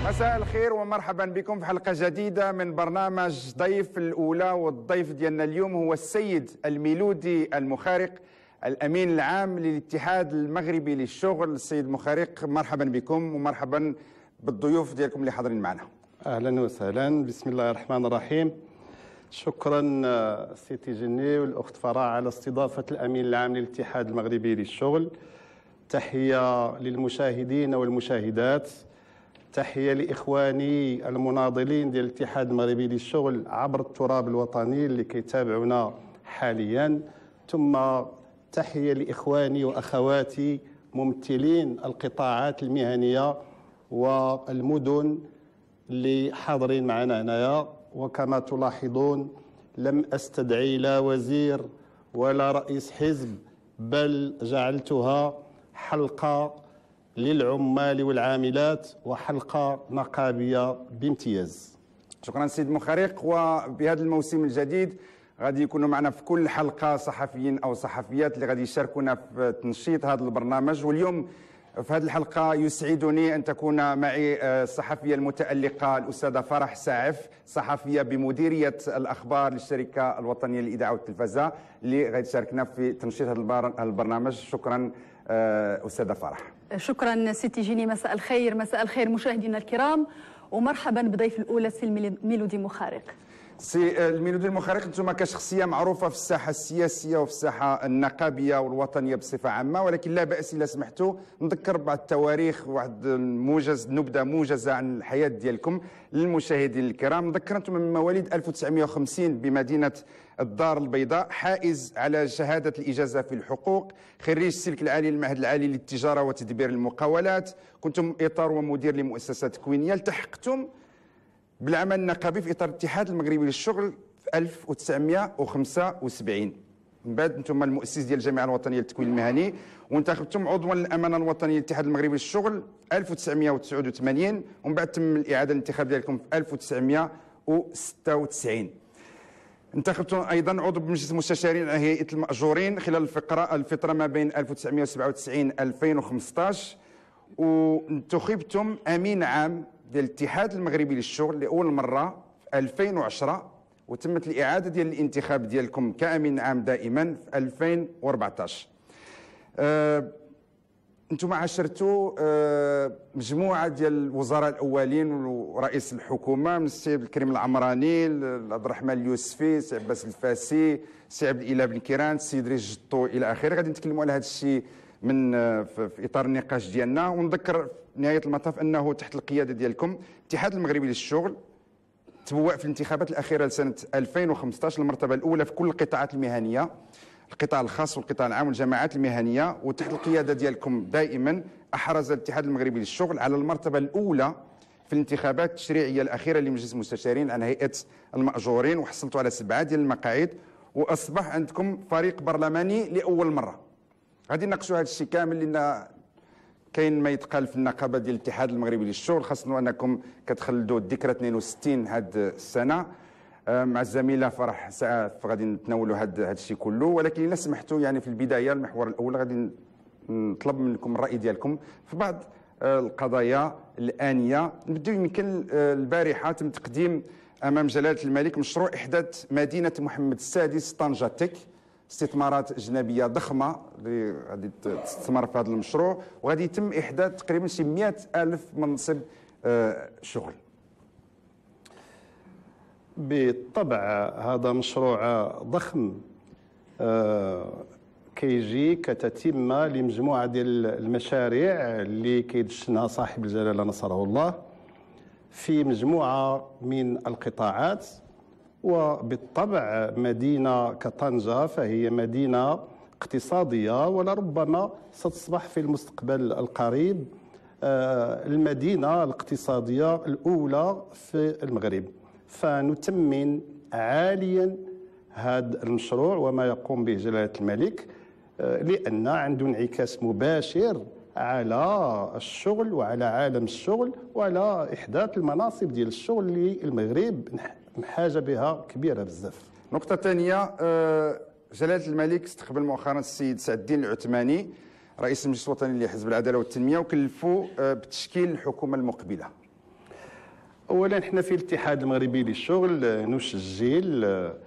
مساء الخير ومرحبا بكم في حلقة جديدة من برنامج ضيف الأولى. والضيف ديالنا اليوم هو السيد الميلودي المخارق، الأمين العام للاتحاد المغربي للشغل. السيد مخارق، مرحبا بكم ومرحبا بالضيوف ديالكم اللي حاضرين معنا. أهلا وسهلا، بسم الله الرحمن الرحيم. شكرا سي تيجيني والأخت فرح على استضافة الأمين العام للاتحاد المغربي للشغل. تحية للمشاهدين والمشاهدات، تحية لإخواني المناضلين ديال الاتحاد المغربي للشغل عبر التراب الوطني اللي كيتابعونا حاليا، ثم تحية لإخواني وأخواتي ممثلين القطاعات المهنية والمدن اللي حاضرين معنا هنايا. وكما تلاحظون لم أستدعي لا وزير ولا رئيس حزب، بل جعلتها حلقة للعمال والعاملات وحلقة نقابية بامتياز. شكرا سيد مخارق. وبهذا الموسم الجديد غادي يكونوا معنا في كل حلقة صحفيين أو صحفيات اللي غادي يشاركونا في تنشيط هذا البرنامج. واليوم في هذه الحلقة يسعدني أن تكون معي الصحفية المتألقة الأستاذة فرح ساعف، صحفية بمديرية الأخبار للشركة الوطنية للإذاعة والتلفزة، اللي غادي تشاركنا في تنشيط هذا البرنامج. شكرا أستاذة فرح. شكرا سي تيجيني. مساء الخير. مساء الخير مشاهدينا الكرام، ومرحبا بضيف الأولى سي الميلودي مخارق. سي الميلودي المخارق، انتم كشخصيه معروفه في الساحه السياسيه وفي الساحه النقابيه والوطنيه بصفه عامه، ولكن لا باس الا سمحتوا نذكر بعض التواريخ، واحد نبذه موجزه عن الحياه ديالكم للمشاهدين الكرام. نذكر انتم من مواليد 1950 بمدينه الدار البيضاء، حائز على شهاده الاجازه في الحقوق، خريج السلك العالي للمعهد العالي للتجاره وتدبير المقاولات، كنتم اطار ومدير لمؤسسه تكوينيه، التحقتم بالعمل النقابي في اطار الاتحاد المغربي للشغل في 1975. من بعد انتم المؤسس ديال الجامعه الوطنيه للتكوين المهني، وانتخبتم عضوا للامانه الوطنيه للاتحاد المغربي للشغل 1989، ومن بعد تم الاعاده الانتخاب ديالكم في 1996. انتخبتم ايضا عضو بمجلس المستشارين على هيئه الماجورين خلال الفتره ما بين 1997 2015، وانتخبتم امين عام ديال الاتحاد المغربي للشغل لاول مره في 2010، وتمت الاعاده ديال الانتخاب ديالكم كامين عام دائما في 2014. انتم عاشرتوا مجموعه ديال الوزراء الاولين ورئيس الحكومه، من السي عبد الكريم العمراني، عبد الرحمن اليوسفي، سي عباس الفاسي، سي عبد الاله بن كيران، السي ادريس جطو الى اخره. غادي نتكلموا على هذا الشيء من في اطار النقاش ديالنا. ونذكر في نهايه المطاف انه تحت القياده ديالكم الاتحاد المغربي للشغل تبوأ في الانتخابات الاخيره لسنه 2015 المرتبه الاولى في كل القطاعات المهنيه، القطاع الخاص والقطاع العام والجماعات المهنيه، وتحت القياده ديالكم دائما احرز الاتحاد المغربي للشغل على المرتبه الاولى في الانتخابات التشريعيه الاخيره لمجلس المستشارين عن هيئه الماجورين، وحصلتوا على 7 ديال المقاعد، واصبح عندكم فريق برلماني لاول مره. غادي نناقشوا هذا الشيء كامل، لان كاين ما يتقال في النقابه ديال الاتحاد المغربي للشغل، خاصه انكم كتخلدوا الذكرى 62 هذه السنه. مع الزميله فرح ساعات غادي نتناولوا هذا الشيء كله، ولكن الا سمحتوا يعني في البدايه المحور الاول غادي نطلب منكم الراي ديالكم في بعض القضايا الانيه. نبداو يمكن البارحه تم تقديم امام جلاله الملك مشروع احداث مدينه محمد السادس طنجه تك، استثمارات اجنبيه ضخمه اللي غادي تستثمر في هذا المشروع، وغادي يتم احداث تقريبا شي 100,000 منصب شغل. بالطبع هذا مشروع ضخم كيجي كتتمه لمجموعه ديال المشاريع اللي كيدشنها صاحب الجلاله نصره الله في مجموعه من القطاعات. وبالطبع مدينه كطنجه فهي مدينه اقتصاديه، ولربما ستصبح في المستقبل القريب المدينه الاقتصاديه الاولى في المغرب. فنثمن عاليا هذا المشروع وما يقوم به جلاله الملك، لان عنده انعكاس مباشر على الشغل وعلى عالم الشغل وعلى احداث المناصب ديال الشغل اللي المغرب حاجه بها كبيره بزاف. نقطه ثانيه، جلاله الملك استقبل مؤخرا السيد سعد الدين العثماني رئيس المجلس الوطني لحزب العداله والتنميه، وكلفوا بتشكيل الحكومه المقبله. اولا احنا في الاتحاد المغربي للشغل نسجل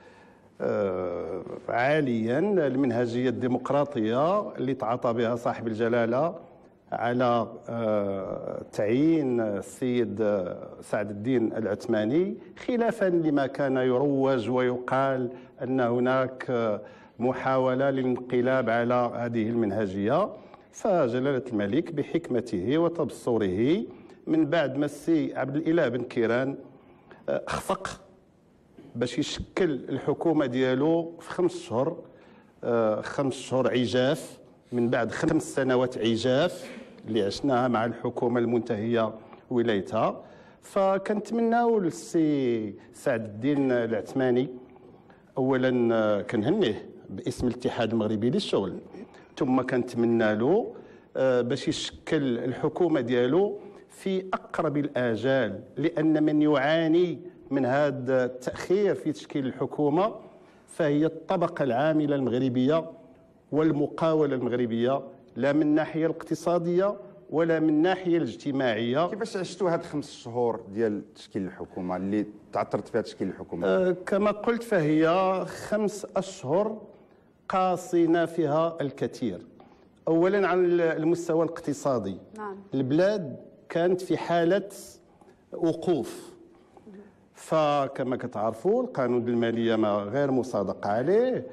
عاليا المنهجيه الديمقراطيه اللي تعاطى بها صاحب الجلاله على تعيين السيد سعد الدين العثماني، خلافا لما كان يروج ويقال ان هناك محاوله للانقلاب على هذه المنهجيه. فجلاله الملك بحكمته وتبصره من بعد ما السي عبد الاله بن كيران اخفق باش يشكل الحكومه ديالو في 5 شهور، 5 شهور عجاف من بعد 5 سنوات عجاف اللي عشناها مع الحكومه المنتهيه ولايتها. فكنتمناو للسي سعد الدين العثماني اولا كنهنيه باسم الاتحاد المغربي للشغل، ثم كنتمنى له باش يشكل الحكومه ديالو في اقرب الاجال، لان من يعاني من هذا التاخير في تشكيل الحكومه فهي الطبقه العامله المغربيه والمقاوله المغربيه، لا من الناحيه الاقتصاديه ولا من الناحيه الاجتماعيه. كيفاش عشتوا هاد 5 شهور ديال تشكيل الحكومه اللي تعثرت فيها تشكيل الحكومه؟ كما قلت فهي 5 أشهر قاصين فيها الكثير. اولا على المستوى الاقتصادي، نعم. البلاد كانت في حاله وقوف، فكما كتعرفوا القانون الماليه ما غير مصادق عليه،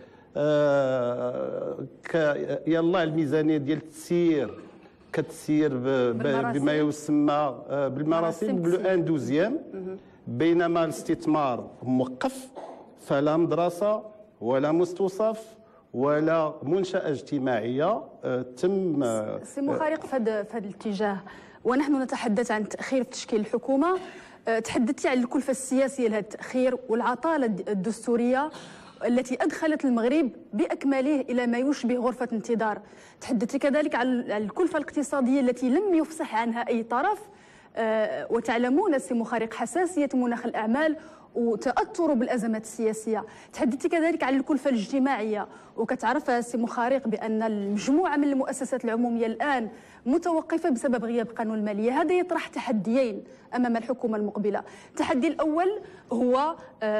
يلا الميزانيه ديال التسيير كتسير بما يسمى بالمراسيم بلو دوزيام، بينما الاستثمار موقف، فلا مدرسه ولا مستوصف ولا منشأة اجتماعية تم. سي مخارق في هذا الاتجاه ونحن نتحدث عن تأخير في تشكيل الحكومة، تحدثتي عن الكلفة السياسية لهذا التأخير والعطالة الدستورية التي أدخلت المغرب بأكمله إلى ما يشبه غرفة انتظار. تحدثتي كذلك عن الكلفة الاقتصادية التي لم يفصح عنها أي طرف، وتعلمون سي مخارق حساسية مناخ الأعمال وتأثر بالأزمات السياسية. تحدثتي كذلك عن الكلفة الاجتماعية، وكتعرف سي مخارق بأن المجموعة من المؤسسات العمومية الآن متوقفة بسبب غياب قانون المالية. هذا يطرح تحديين أمام الحكومة المقبلة. التحدي الأول هو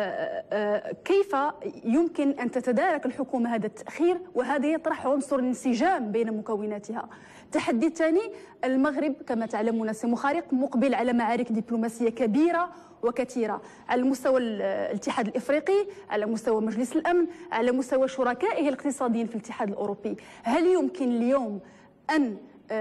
كيف يمكن أن تتدارك الحكومة هذا التأخير، وهذا يطرح عنصر الانسجام بين مكوناتها. التحدي الثاني، المغرب كما تعلمون سي مخارق مقبل على معارك دبلوماسية كبيرة وكثيرة على مستوى الاتحاد الافريقي، على مستوى مجلس الامن، على مستوى شركائه الاقتصاديين في الاتحاد الاوروبي. هل يمكن اليوم ان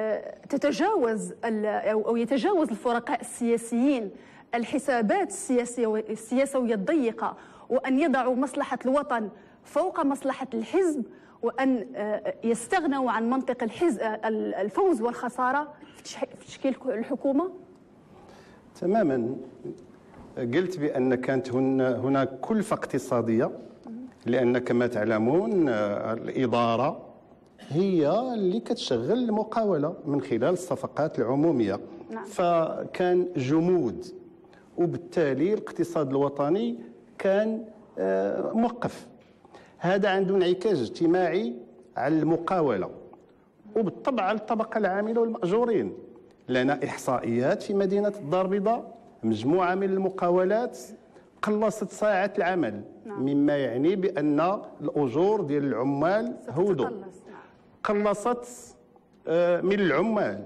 تتجاوز او يتجاوز الفرقاء السياسيين الحسابات السياسويه الضيقه، وان يضعوا مصلحه الوطن فوق مصلحه الحزب، وان يستغنوا عن منطق الفوز والخساره في تشكيل الحكومه؟ تماما. قلت بأن كانت هناك كلفة اقتصادية، لأن كما تعلمون الإدارة هي اللي كتشغل المقاولة من خلال الصفقات العمومية. نعم. فكان جمود، وبالتالي الاقتصاد الوطني كان موقف. هذا عنده انعكاس اجتماعي على المقاولة وبالطبع على الطبقة العاملة والمأجورين. لنا إحصائيات في مدينة الدار البيضاء، مجموعة من المقاولات قلصت ساعات العمل. نعم. مما يعني بأن الأجور ديال العمال هودوا. قلصت من العمال،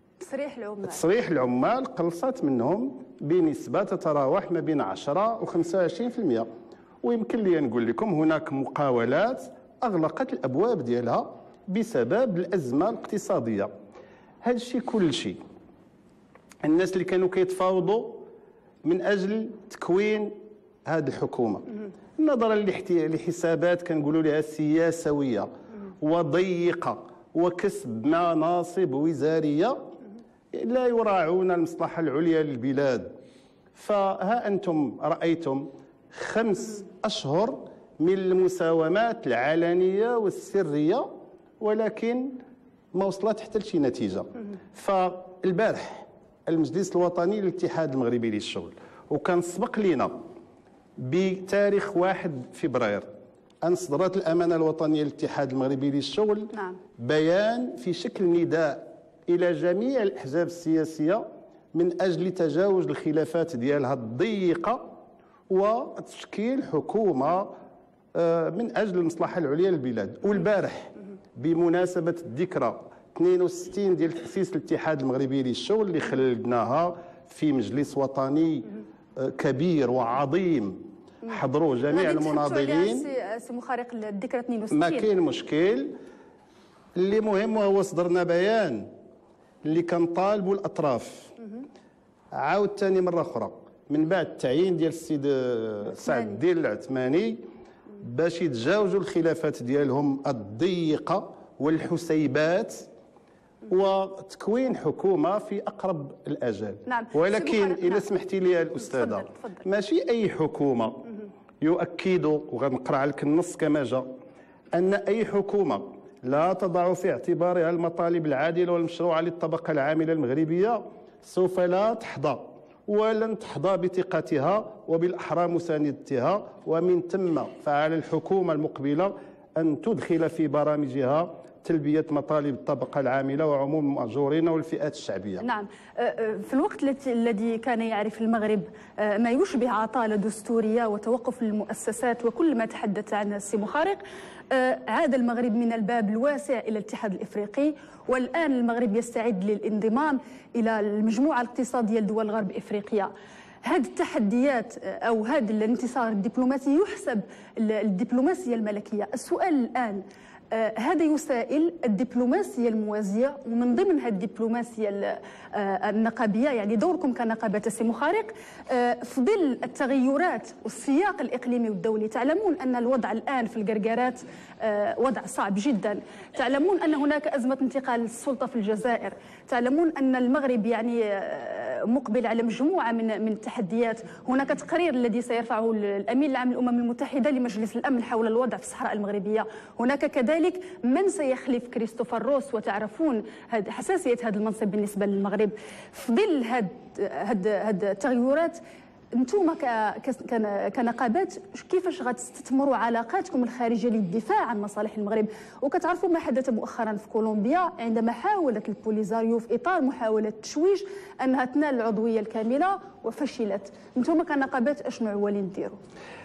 تصريح العمال قلصت منهم بنسبة تتراوح ما بين 10 و 25%. ويمكن لي نقول لكم هناك مقاولات أغلقت الأبواب ديالها بسبب الأزمة الاقتصادية. هذا الشيء كل شيء الناس اللي كانوا كيتفاوضوا من اجل تكوين هذه الحكومه نظرا لحسابات كنقولوا لها سياسويه وضيقه وكسب مناصب وزاريه لا يراعون المصلحه العليا للبلاد. فها انتم رايتم 5 أشهر من المساومات العلنيه والسريه، ولكن ما وصلت حتى لشي نتيجه. فالبارح المجلس الوطني للاتحاد المغربي للشغل، وكان سبق لنا بتاريخ 1 فبراير أن صدرت الأمانة الوطنية للاتحاد المغربي للشغل. نعم. بيان في شكل نداء إلى جميع الأحزاب السياسية من اجل تجاوز الخلافات ديالها الضيقه وتشكيل حكومه من اجل المصلحه العليا للبلاد. والبارح بمناسبه الذكرى 62 ديال تاسيس الاتحاد المغربي للشغل اللي خلدناها في مجلس وطني كبير وعظيم حضروا جميع المناضلين. سي مخارق الذكرى 62 ما كاين مشكل. اللي مهم هو صدرنا بيان اللي كنطالبوا الاطراف عاود ثاني مره اخرى من بعد التعيين ديال السيد سعد الدين العثماني باش يتجاوزوا الخلافات ديالهم الضيقه والحسيبات وتكوين حكومه في اقرب الاجال. نعم. ولكن اذا سمحتي لي الاستاذه، تفضل. ماشي اي حكومه. يؤكد وغنقرا لك النص كما جاء ان اي حكومه لا تضع في اعتبارها المطالب العادله والمشروعه للطبقه العامله المغربيه سوف لا تحظى ولن تحظى بثقتها وبالاحرى مساندتها، ومن ثم فعلى الحكومه المقبله ان تدخل في برامجها تلبية مطالب الطبقة العاملة وعموم المأجورين والفئات الشعبية. نعم. في الوقت الذي كان يعرف المغرب ما يشبه عطالة دستورية وتوقف المؤسسات وكل ما تحدث عنه السي مخارق، عاد المغرب من الباب الواسع إلى الاتحاد الإفريقي، والآن المغرب يستعد للانضمام إلى المجموعة الاقتصادية لدول غرب إفريقيا. هذه التحديات أو هذا الانتصار الدبلوماسي يحسب الدبلوماسية الملكية. السؤال الآن، هذا يسائل الدبلوماسية الموازية، ومن ضمنها الدبلوماسية النقابية، يعني دوركم كنقابة السي مخارق في ظل التغيرات والسياق الإقليمي والدولي. تعلمون أن الوضع الآن في القرقارات وضع صعب جدا، تعلمون أن هناك أزمة انتقال السلطة في الجزائر، تعلمون أن المغرب يعني مقبل على مجموعة من التحديات. هناك تقرير الذي سيرفعه الأمين العام للأمم المتحدة لمجلس الأمن حول الوضع في الصحراء المغربية. هناك كذلك من سيخلف كريستوفر روس، وتعرفون حساسية هذا المنصب بالنسبة للمغرب. في ظل هذه التغيرات، انتم كنقابات كيفاش غتستثمروا علاقاتكم الخارجيه للدفاع عن مصالح المغرب؟ وكتعرفوا ما حدث مؤخرا في كولومبيا عندما حاولت البوليزاريو في اطار محاوله التشويش انها تنال العضويه الكامله وفشلت. انتم كنقابات اشنو عوالين ديروا؟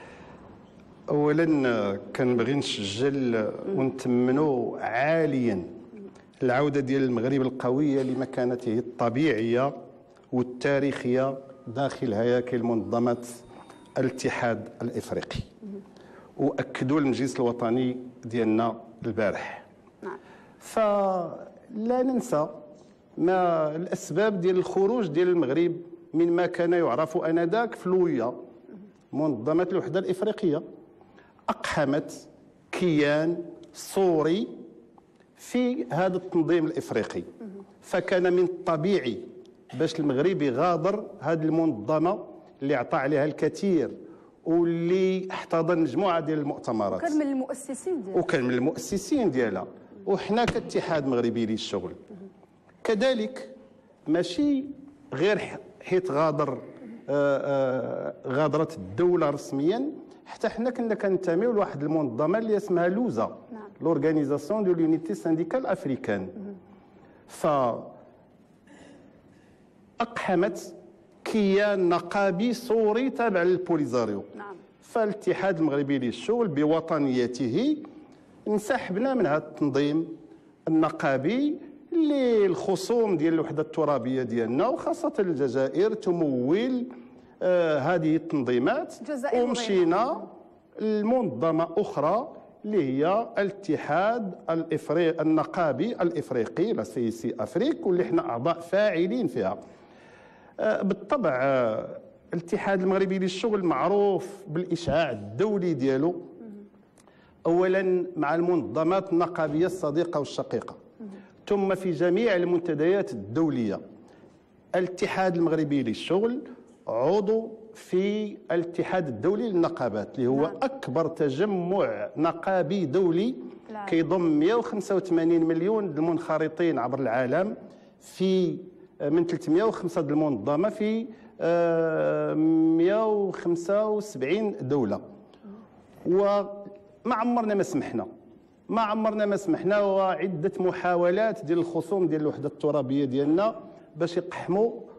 اولا كنبغي نسجل ونتمنوا عاليا العوده ديال المغرب القويه لمكانته الطبيعيه والتاريخيه داخل هياكل منظمة الاتحاد الإفريقي. وأكدوا المجلس الوطني ديالنا البارح. نعم. فلا ننسى ما الأسباب ديال الخروج ديال المغرب من ما كان يعرف آنذاك فلويا. منظمة الوحدة الإفريقية أقحمت كيان صوري في هذا التنظيم الإفريقي، فكان من الطبيعي باش المغرب يغادر هذه المنظمه اللي عطى عليها الكثير واللي احتضن مجموعه ديال المؤتمرات. وكان من المؤسسين ديالها. وكان من المؤسسين ديالها. وحنا كاتحاد مغربي للشغل كذلك ماشي غير حيت غادرت الدوله رسميا، حتى حنا كنا كننتميو لواحد المنظمه اللي اسمها لوزا، لورغانيزاسيون دو لونيتي سينديكال افريكان. أقحمت كيان نقابي صوري تابع للبوليزاريو. نعم. فالاتحاد المغربي للشغل بوطنيته انسحبنا من هذا التنظيم النقابي اللي الخصوم ديال الوحدة الترابية ديالنا وخاصة الجزائر تمول هذه التنظيمات، ومشينا لمنظمة أخرى اللي هي الاتحاد النقابي الإفريقي لا سي سي أفريك، واللي احنا أعضاء فاعلين فيها. بالطبع الاتحاد المغربي للشغل معروف بالإشعاع الدولي ديالو، أولا مع المنظمات النقابية الصديقة والشقيقة، ثم في جميع المنتديات الدولية. الاتحاد المغربي للشغل عضو في الاتحاد الدولي للنقابات اللي هو أكبر تجمع نقابي دولي كيضم 185 مليون المنخرطين عبر العالم في من 305 المنظمة في 175 دولة. وما عمرنا ما سمحنا وعدة محاولات ديال الخصوم ديال الوحدة الترابية ديالنا باش يقحموا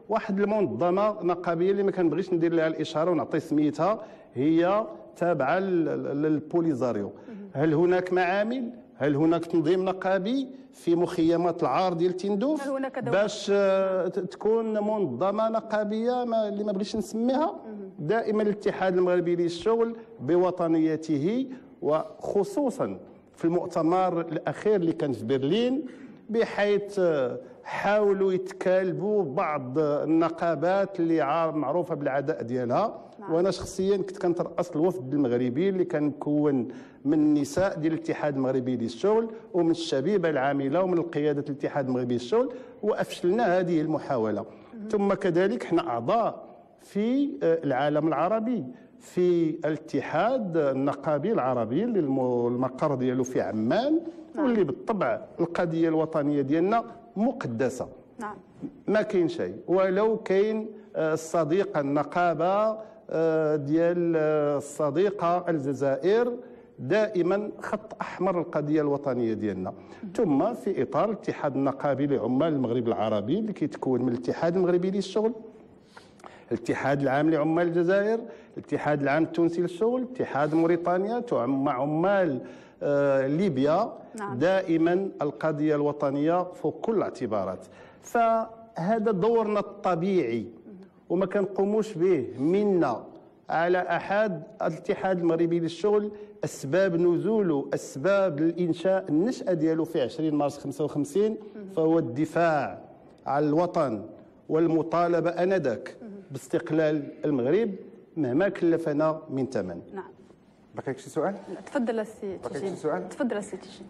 واحد المنظمه نقابيه اللي ما كنبغيش ندير لها الاشاره ونعطي سميتها، هي تابعه للبوليزاريو. هل هناك معامل؟ هل هناك تنظيم نقابي في مخيمات العار ديال تندوف باش تكون منظمه نقابيه اللي ما بغيتش نسميها؟ دائما الاتحاد المغربي للشغل بوطنيته، وخصوصا في المؤتمر الاخير اللي كان في برلين، بحيث حاولوا يتكالبوا بعض النقابات اللي معروفه بالعداء ديالها. وانا شخصيا كنت كنترأس الوفد المغربي اللي كان مكون من النساء ديال الاتحاد المغربي للشغل ومن الشبيبه العامله ومن قياده الاتحاد المغربي للشغل، وافشلنا هذه المحاوله. ثم كذلك احنا اعضاء في العالم العربي في الاتحاد النقابي العربي اللي المقر ديالو في عمان، واللي بالطبع القضيه الوطنيه ديالنا مقدسه. نعم. ما كاين شيء، ولو كاين الصديقه النقابه ديال الصديقه الجزائر دائما خط احمر القضيه الوطنيه ديالنا. ثم في اطار الاتحاد النقابي لعمال المغرب العربي اللي كيتكون من الاتحاد المغربي للشغل، الاتحاد العام لعمال الجزائر، الاتحاد العام التونسي للشغل، اتحاد موريتانيا مع عمال ليبيا. نعم. دائما القضيه الوطنيه فوق كل الاعتبارات. فهذا دورنا الطبيعي وما كنقوموش به منا على احد. الاتحاد المغربي للشغل اسباب نزوله، اسباب الانشاء النشاه ديالو في 20 مارس 55 فهو الدفاع عن الوطن والمطالبه انذاك باستقلال المغرب مهما كلفنا من ثمن. نعم. بقيك شي سؤال؟ تفضل السي تيجين. تفضل السي تيجين.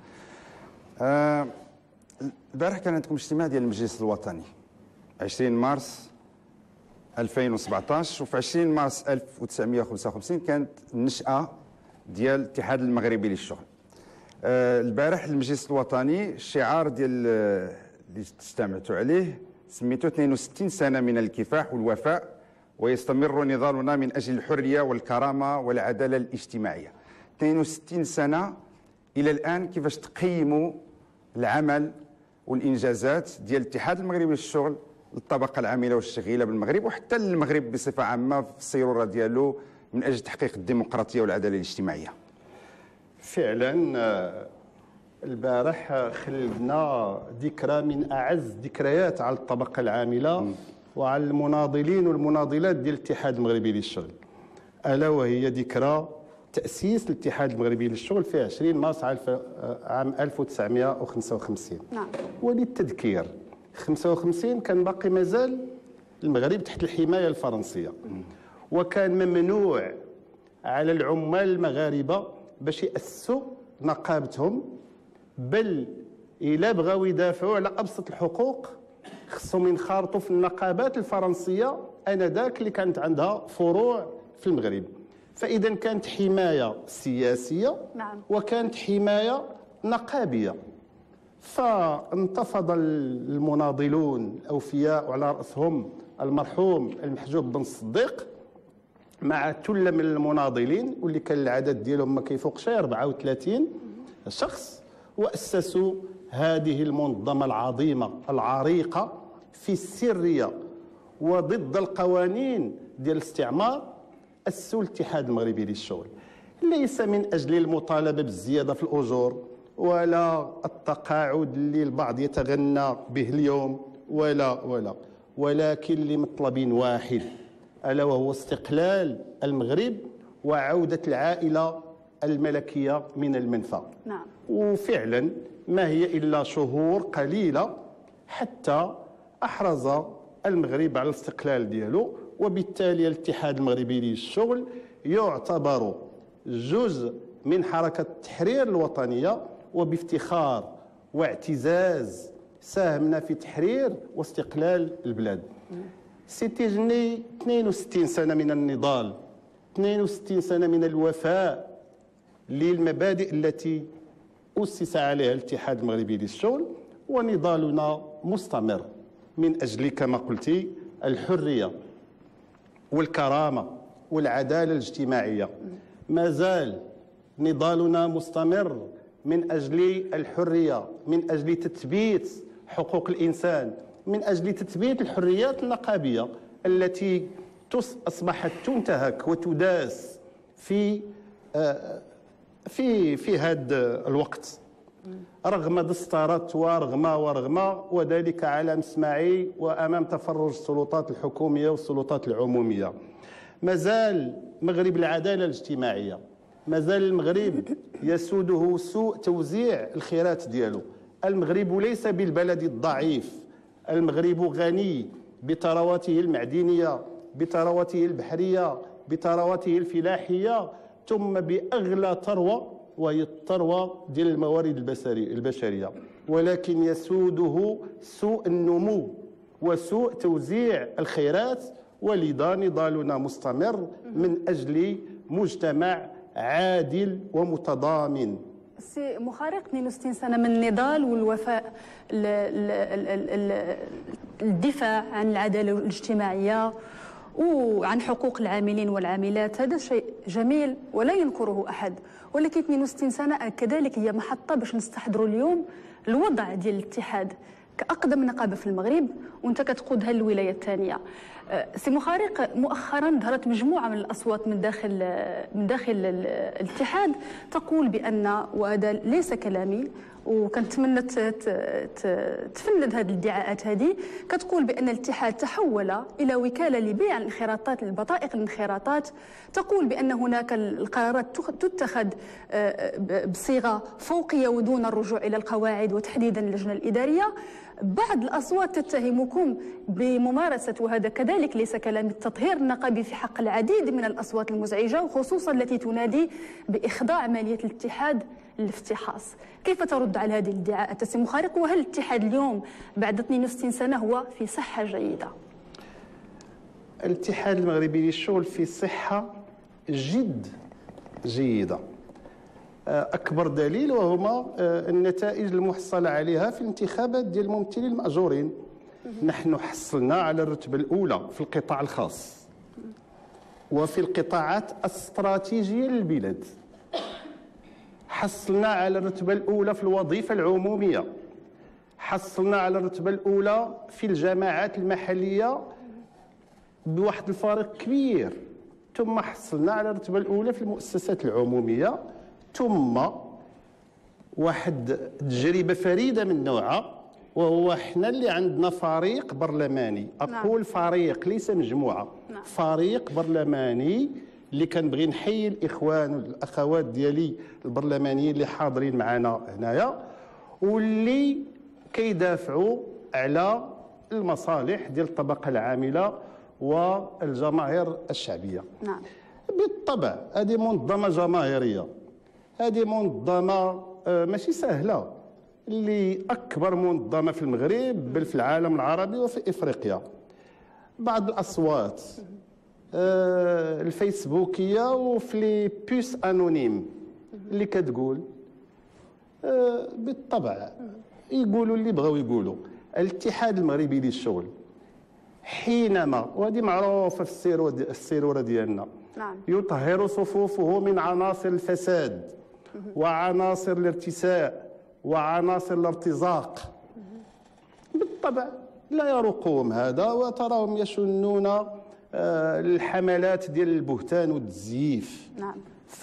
البارح كان عندكم اجتماع ديال المجلس الوطني 20 مارس 2017، وفي 20 مارس 1955 كانت النشأة ديال الاتحاد المغربي للشغل. البارح المجلس الوطني الشعار ديال اللي اجتمعتوا عليه سميتو 62 سنة من الكفاح والوفاء ويستمر نضالنا من أجل الحرية والكرامة والعدالة الاجتماعية. 62 سنة إلى الآن، كيفاش تقيموا العمل والإنجازات ديال الاتحاد المغربي للشغل للطبقة العاملة والشغيلة بالمغرب وحتى للمغرب بصفة عامة في السيرورة ديالو من أجل تحقيق الديمقراطية والعدالة الاجتماعية؟ فعلا البارح خلدنا ذكرى من أعز ذكريات على الطبقة العاملة وعلى المناضلين والمناضلات ديال الاتحاد المغربي للشغل، ألا وهي ذكرى تأسيس الاتحاد المغربي للشغل في 20 مارس عام 1955. نعم. وللتذكير 55 كان باقي مازال المغرب تحت الحماية الفرنسية، وكان ممنوع على العمال المغاربة باش يأسسوا نقابتهم، بل إلا بغاو يدافعوا على أبسط الحقوق خصهم ينخرطوا في النقابات الفرنسية آنذاك اللي كانت عندها فروع في المغرب. فإذا كانت حماية سياسية. نعم. وكانت حماية نقابية. فانتفض المناضلون الأوفياء وعلى رأسهم المرحوم المحجوب بن الصديق مع ثلة من المناضلين واللي كان العدد ديالهم ما كيفوقش 34 شخص، وأسسوا هذه المنظمة العظيمة العريقة في السرية وضد القوانين ديال الاستعمار. أسسوا الاتحاد المغربي للشغل ليس من أجل المطالبة بالزيادة في الأجور ولا التقاعد اللي البعض يتغنى به اليوم ولكن لمطلب واحد، ألا وهو استقلال المغرب وعودة العائلة الملكية من المنفى. نعم. وفعلا ما هي إلا شهور قليلة حتى أحرز المغرب على الاستقلال ديالو، وبالتالي الاتحاد المغربي للشغل يعتبر جزء من حركة التحرير الوطنية، وبافتخار واعتزاز ساهمنا في تحرير واستقلال البلاد. سيتي جني 62 سنة من النضال، 62 سنة من الوفاء للمبادئ التي أسس عليها الاتحاد المغربي للشغل، ونضالنا مستمر من أجل كما قلتي الحرية والكرامة والعدالة الاجتماعية. ما زال نضالنا مستمر من أجل الحرية، من أجل تثبيت حقوق الإنسان، من أجل تثبيت الحريات النقابية التي أصبحت تنتهك وتداس في هذا الوقت رغم دستورات ورغم وذلك على مسمعي وأمام تفرج السلطات الحكومية والسلطات العمومية. مازال مغرب العدالة الاجتماعية، مازال المغرب يسوده سوء توزيع الخيرات ديالو. المغرب ليس بالبلد الضعيف، المغرب غني بثرواته المعدنية، بثرواته البحرية، بثرواته الفلاحية، ثم بأغلى ثروة وهي الثروة ديال الموارد البشرية، ولكن يسوده سوء النمو وسوء توزيع الخيرات. ولذا نضالنا مستمر من أجل مجتمع عادل ومتضامن. سي مخارق 62 سنة من النضال والوفاء، الدفاع عن العدالة الاجتماعية وعن حقوق العاملين والعاملات، هذا شيء جميل ولا ينكره أحد، ولكن 62 سنة كذلك هي محطة باش نستحضروا اليوم الوضع ديال الاتحاد كأقدم نقابة في المغرب وانت كتقودها الولاية الثانية. سي مخارق، مؤخرا ظهرت مجموعة من الأصوات من داخل الاتحاد تقول بأن، وهذا ليس كلامي وكنتمنى تفند هذه الادعاءات هذه، كتقول بأن الاتحاد تحول إلى وكالة لبيع الانخراطات، البطائق الانخراطات، تقول بأن هناك القرارات تتخذ بصيغة فوقية ودون الرجوع إلى القواعد وتحديدا اللجنة الإدارية. بعض الأصوات تتهمكم بممارسة، وهذا كذلك ليس كلام، التطهير النقابي في حق العديد من الأصوات المزعجة وخصوصا التي تنادي بإخضاع مالية الاتحاد للافتحاص. كيف ترد على هذه الادعاءات سي مخارق؟ وهل الاتحاد اليوم بعد 62 سنة هو في صحة جيدة؟ الاتحاد المغربي للشغل في صحة جد جيدة. أكبر دليل وهما النتائج المحصلة عليها في الانتخابات ديال الممثلين المأجورين. نحن حصلنا على الرتبة الأولى في القطاع الخاص وفي القطاعات الاستراتيجية للبلاد. حصلنا على الرتبة الأولى في الوظيفة العمومية، حصلنا على الرتبة الأولى في الجماعات المحلية بواحد الفارق كبير، ثم حصلنا على الرتبة الأولى في المؤسسات العمومية، ثم واحد تجربة فريدة من نوعها، وهو احنا اللي عندنا فريق برلماني. أقول فريق ليس مجموعة، فريق برلماني اللي كنبغي نحيي الإخوان والأخوات ديالي البرلمانيين اللي حاضرين معنا هنايا واللي كيدافعوا على المصالح ديال الطبقة العاملة والجماهير الشعبية. نعم. بالطبع هذه منظمة جماهيرية، هذه منظمة ماشي سهلة، اللي أكبر منظمة في المغرب بل في العالم العربي وفي إفريقيا. بعض الأصوات الفيسبوكية وفي لي بوس أنونيم اللي كتقول بالطبع يقولوا اللي بغاو يقولوا. الاتحاد المغربي للشغل حينما، وهذه معروفة في السيرورة ديالنا، نعم، يطهر صفوفه من عناصر الفساد وعناصر الارتساء وعناصر الارتزاق. بالطبع لا يروقهم هذا وتراهم يشنون الحملات ديال البهتان والتزييف. نعم.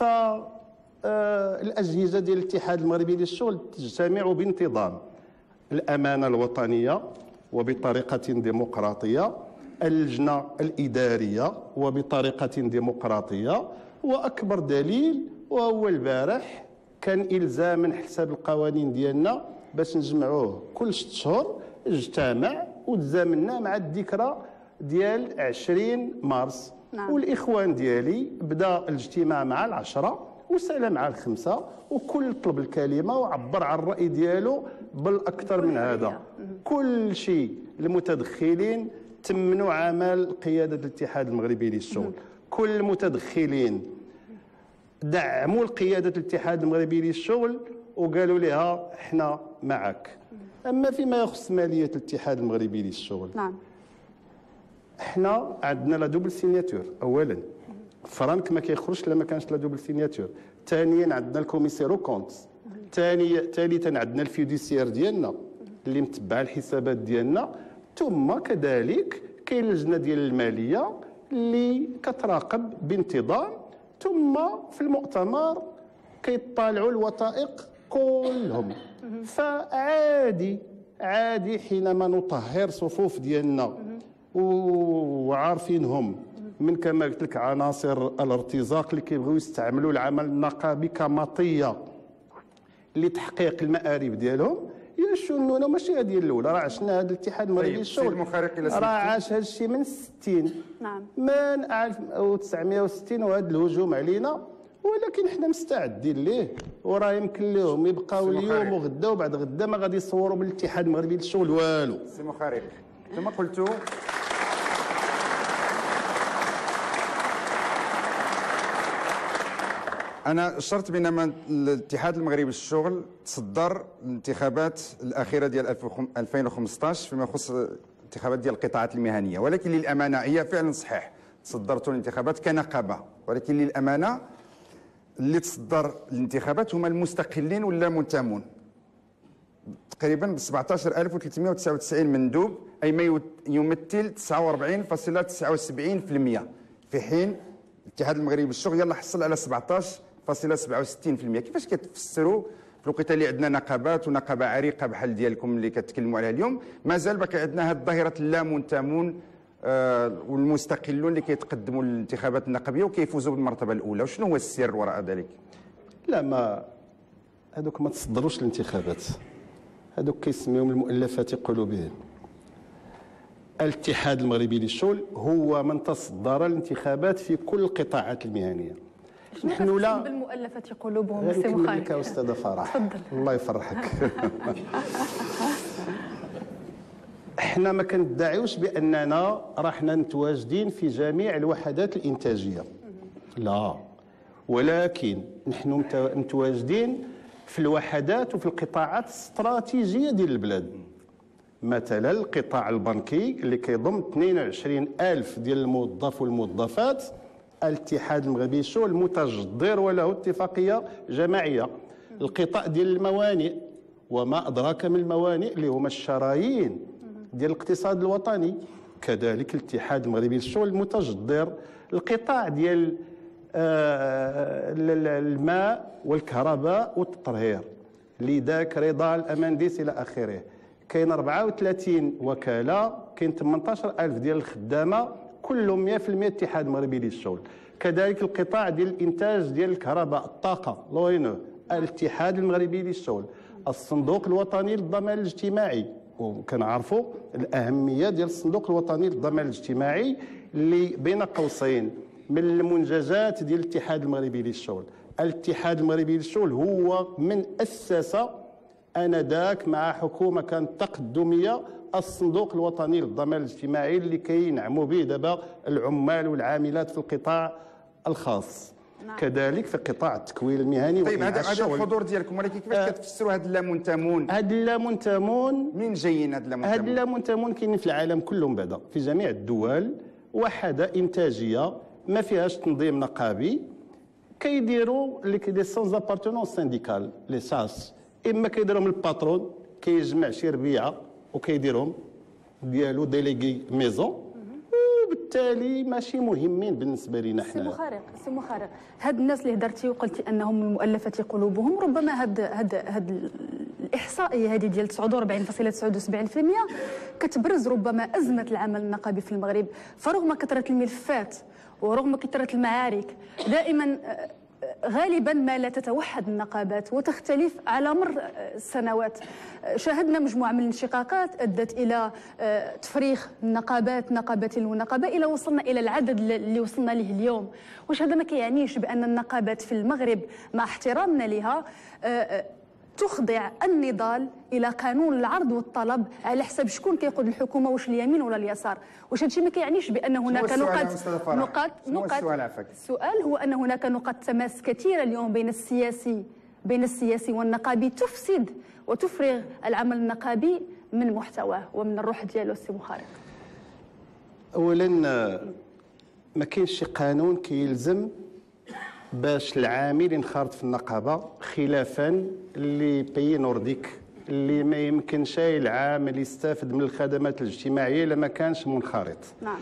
فالأجهزة ديال الاتحاد المغربي للشغل تجتمع بانتظام، الأمانة الوطنية وبطريقة ديمقراطية، اللجنة الإدارية وبطريقة ديمقراطية، وأكبر دليل وهو البارح كان إلزام من حساب القوانين ديالنا باش نجمعوه كل 6 شهور، اجتمع وتزامنا مع الذكرى ديال 20 مارس. نعم. والإخوان ديالي بدا الاجتماع مع 10 وسال مع 5، وكل طلب الكلمة وعبر عن الرأي ديالو بل أكثر من هذا. كل شيء المتدخلين تمنوا عمل قيادة الاتحاد المغربي للشغل، كل المتدخلين دعموا القيادة الاتحاد المغربي للشغل وقالوا لها احنا معك. أما فيما يخص مالية الاتحاد المغربي للشغل، نعم، احنا عندنا لا دوبل سيناتور. اولا فرانك ما كيخرجش لما كانش لا دوبل سيناتور. ثانيا عندنا الكوميسير كونت. ثالثا عندنا الفيديسيير ديالنا اللي متبع الحسابات ديالنا. ثم كذلك كاين اللجنه ديال الماليه اللي كتراقب بانتظام، ثم في المؤتمر كيطالعوا الوثائق كلهم. فعادي حينما نطهر صفوف ديالنا وعارفينهم من كما قلت لك عناصر الارتزاق اللي كيبغيو يستعملوا العمل النقابي كمطيه لتحقيق المآرب ديالهم، يشنونا. ماشي هذه الاولى، راه عشنا هذا الاتحاد المغربي للشغل راه عاش هذا الشيء من 60 نعم من 1960 وهذا الهجوم علينا، ولكن حنا مستعدين ليه، وراه يمكن لهم يبقاو اليوم وغدا وبعد غدا ما غادي يصوروا بالاتحاد المغربي للشغل والو. سي مخارق كما قلتوا أنا شرط بينما الاتحاد المغربي للشغل تصدر الانتخابات الأخيرة ديال 2015 فيما يخص الانتخابات ديال القطاعات المهنية، ولكن للأمانة هي فعلا صحيح تصدرتوا الانتخابات كنقابة، ولكن للأمانة اللي تصدر الانتخابات هما المستقلين ولا منتمون تقريبا ب 17399 مندوب، أي ما يمثل 49.79%، في حين الاتحاد المغربي للشغل يلا حصل على 17.67%. كيفاش كتفسروا في الوقيته اللي عندنا نقابات ونقابه عريقه بحال ديالكم اللي كتكلموا عليها اليوم مازال باقي عندنا هذه الظاهره اللامنتمون والمستقلون اللي كيتقدموا للانتخابات النقابيه وكيفوزوا بالمرتبه الاولى؟ وشنو هو السر وراء ذلك؟ لا، ما هذوك ما تصدروش الانتخابات، هذوك كيسميهم المؤلفات قلوبهم. الاتحاد المغربي للشغل هو من تصدر الانتخابات في كل القطاعات المهنيه. نحن لا بالمؤلفة قلوبهم سي مخالف. لك استاذه فرح تفضل. الله يفرحك. احنا ما كندعيوش باننا راحنا متواجدين في جميع الوحدات الانتاجيه، لا، ولكن نحن متواجدين في الوحدات وفي القطاعات الاستراتيجيه ديال البلاد. مثلا القطاع البنكي اللي كيضم 22,000 ديال الموظف والموظفات، الاتحاد المغربي للشغل متجدر وله اتفاقيه جماعيه. القطاع ديال الموانئ وما ادراك من الموانئ اللي هما الشرايين ديال الاقتصاد الوطني، كذلك الاتحاد المغربي للشغل متجدر. القطاع ديال الماء والكهرباء والتطهير لذاك رضا الامانديس الى اخره، كاين 34 وكاله، كاين 18,000 ديال الخدامه، كلهم 100% اتحاد المغربي للشغل. كذلك القطاع ديال الانتاج ديال الكهرباء الطاقه لوينو، الاتحاد المغربي للشغل. الصندوق الوطني للضمان الاجتماعي، وكنعرفوا الاهميه ديال الصندوق الوطني للضمان الاجتماعي اللي بين قوسين من المنجزات ديال الاتحاد المغربي للشغل. الاتحاد المغربي للشغل هو من اسس انذاك مع حكومه كانت تقدميه الصندوق الوطني للضمان الاجتماعي اللي كينعموا به دابا العمال والعاملات في القطاع الخاص. نعم. كذلك في قطاع التكوين المهني. طيب هذا الحضور ديالكم، ولكن كيفاش كتفسروا هاد اللامنتمون؟ هاد اللامنتمون منين جايين هاد اللامنتمون؟ هاد اللامنتمون كاينين في العالم كلهم بعدا، في جميع الدول، وحده انتاجيه ما فيهاش تنظيم نقابي، كيديروا اللي كيدير سونز ابارتونونس سينديكال لي ساس، اما كيديرهم الباترون كيجمع شي ربيعه وكيديرهم ديالو ديليغي ميزون، وبالتالي ماشي مهمين بالنسبه لنا حنا. سي مخارق، هاد الناس اللي هدرتي وقلتي انهم من مؤلفه قلوبهم، ربما هاد الاحصائيه هذه ديال 49.79% كتبرز ربما ازمه العمل النقابي في المغرب. فرغم كثره الملفات ورغم كثره المعارك، دائما غالبا ما لا تتوحد النقابات وتختلف على مر السنوات. شاهدنا مجموعه من الانشقاقات ادت الى تفريخ النقابات، نقابات ونقابه، الى وصلنا الى العدد اللي وصلنا له اليوم. واش هذا ما كيعنيش بان النقابات في المغرب مع احترامنا لها تخضع النضال الى قانون العرض والطلب على حساب شكون كيقود الحكومه، واش اليمين ولا اليسار؟ واش هادشي ما كيعنيش بان هناك السؤال هو ان هناك نقاط تماس كثيره اليوم بين السياسي والنقابي تفسد وتفرغ العمل النقابي من محتواه ومن الروح ديالو. سي مخارق، اولا ما كاينش شي قانون كيلزم باش العامل ينخرط في النقابه، خلافا لبيي نورديك اللي ما يمكنش اي العامل يستافد من الخدمات الاجتماعيه الا ما كانش منخرط. نعم.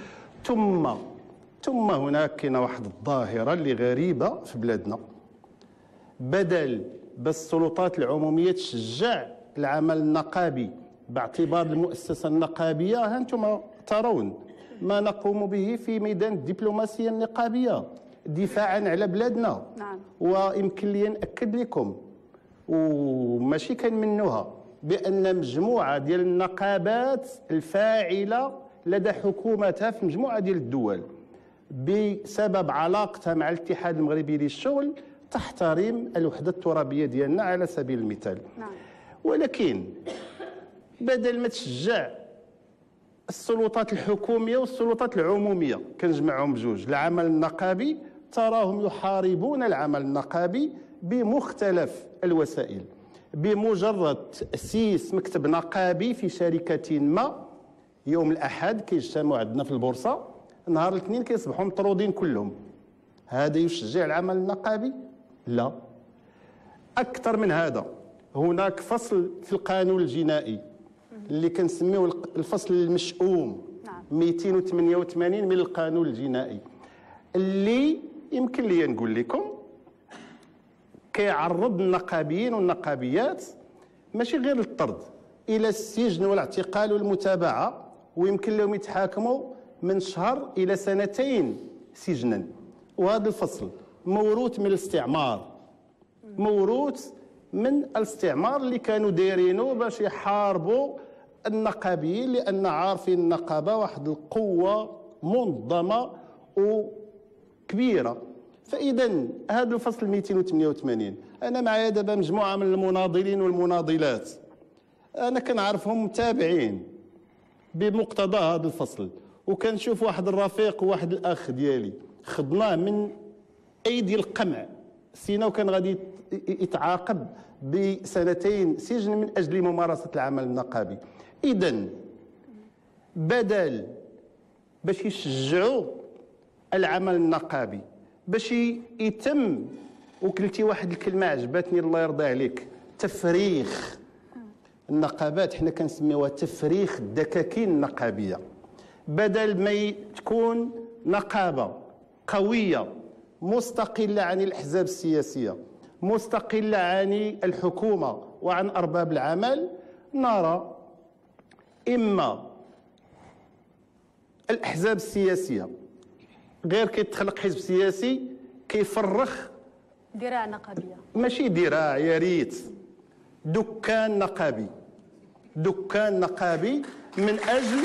ثم هناك كاينه واحد الظاهره اللي غريبه في بلادنا. بدل بالسلطات العموميه تشجع العمل النقابي باعتبار المؤسسه النقابيه، ها انتم ترون ما نقوم به في ميدان الدبلوماسيه النقابيه دفاعا على بلادنا. نعم. ويمكن لي ناكد لكم وماشي كنمنوها بان مجموعه ديال النقابات الفاعله لدى حكومتها في مجموعه ديال الدول بسبب علاقتها مع الاتحاد المغربي للشغل تحترم الوحده الترابيه ديالنا على سبيل المثال. نعم. ولكن بدل ما تشجع السلطات الحكوميه والسلطات العموميه كنجمعهم بجوج العمل النقابي، تراهم يحاربون العمل النقابي بمختلف الوسائل. بمجرد تأسيس مكتب نقابي في شركة ما، يوم الأحد كيجتمعوا عندنا في البورصة، نهار الاثنين كيصبحوا مطرودين كلهم. هذا يشجع العمل النقابي؟ لا. أكثر من هذا، هناك فصل في القانون الجنائي اللي كنسميه الفصل المشؤوم 288 من القانون الجنائي، اللي يمكن لي نقول لكم كيعرض النقابيين والنقابيات ماشي غير للطرد، الى السجن والاعتقال والمتابعه، ويمكن لهم يتحاكموا من شهر الى 2 سجنا. وهذا الفصل موروث من الاستعمار، موروث من الاستعمار اللي كانوا دايرينه باش يحاربوا النقابيين، لان عارفين النقابه واحد القوه منظمه وكبيره. فاذا هذا الفصل 288 انا معايا دابا مجموعه من المناضلين والمناضلات، انا كنعرفهم متابعين بمقتضى هذا الفصل، وكنشوف واحد الرفيق وواحد الاخ ديالي خضناه من ايدي القمع سينا، وكان غادي يتعاقب ب2 سجن من اجل ممارسه العمل النقابي. اذا بدل باش يشجعوا العمل النقابي باش يتم، وقلتي واحد الكلمه عجبتني الله يرضى عليك، تفريخ النقابات، حنا كنسميوها تفريخ الدكاكين النقابيه. بدل ما تكون نقابه قويه مستقله عن الاحزاب السياسيه، مستقله عن الحكومه وعن ارباب العمل، نرى اما الاحزاب السياسيه غير كيتخلق حزب سياسي كيفرخ ذراع نقابيه، ماشي ذراع، يا ريت دكان نقابي، دكان نقابي من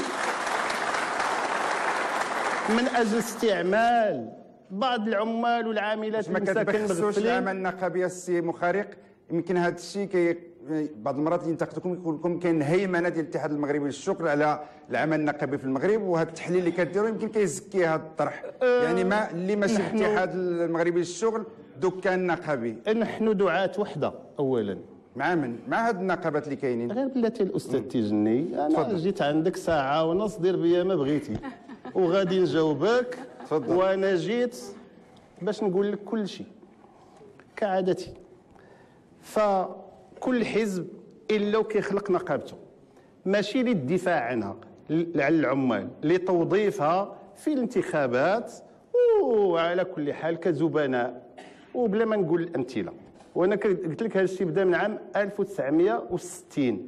اجل استعمال بعض العمال والعاملات ما المساكن كتبحثوش المغفلين. العمل النقابي السي مخارق، يمكن هذا الشيء بعض المرات ينتقدكم يقول لكم كاين هيمنه ديال الاتحاد المغربي للشغل على العمل النقابي في المغرب، وهذا التحليل اللي كديروا يمكن كيزكي هذا الطرح. يعني ما اللي ماشي الاتحاد المغربي للشغل دكان نقابي. نحن دعاة وحده اولا مع من؟ مع هاد النقابات اللي كاينين. غير بلاتي الاستاذ تيجني، انا فضل. جيت عندك ساعه ونص دير بيا ما بغيتي وغادي نجاوبك. فضل. وانا جيت باش نقول لك كل شيء كعادتي. فكل حزب الا وكيخلق نقابته، ماشي للدفاع عنها على العمال، لتوظيفها في الانتخابات وعلى كل حال كزبناء، وبلا ما نقول الامثله. وانا قلت لك هذا الشيء بدا من عام 1960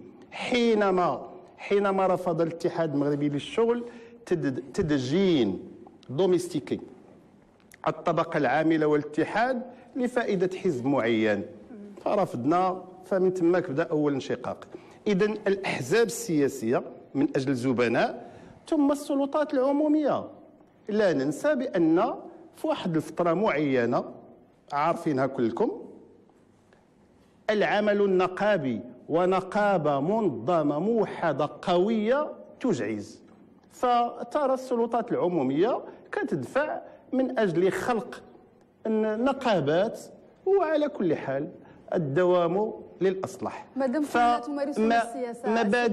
حينما رفض الاتحاد المغربي للشغل تدجين دوميستيكي الطبقه العامله والاتحاد لفائده حزب معين، فرفضنا، فمن تماك بدا اول انشقاق. اذا الاحزاب السياسيه من اجل الزبناء، ثم السلطات العموميه. لا ننسى بان في واحد الفتره معينه عارفينها كلكم، العمل النقابي ونقابه منظمه موحده قويه تجعز، فترى السلطات العموميه كتدفع من اجل خلق النقابات، وعلى كل حال الدوام للاصلح. مادام لا تمارسون السياسه،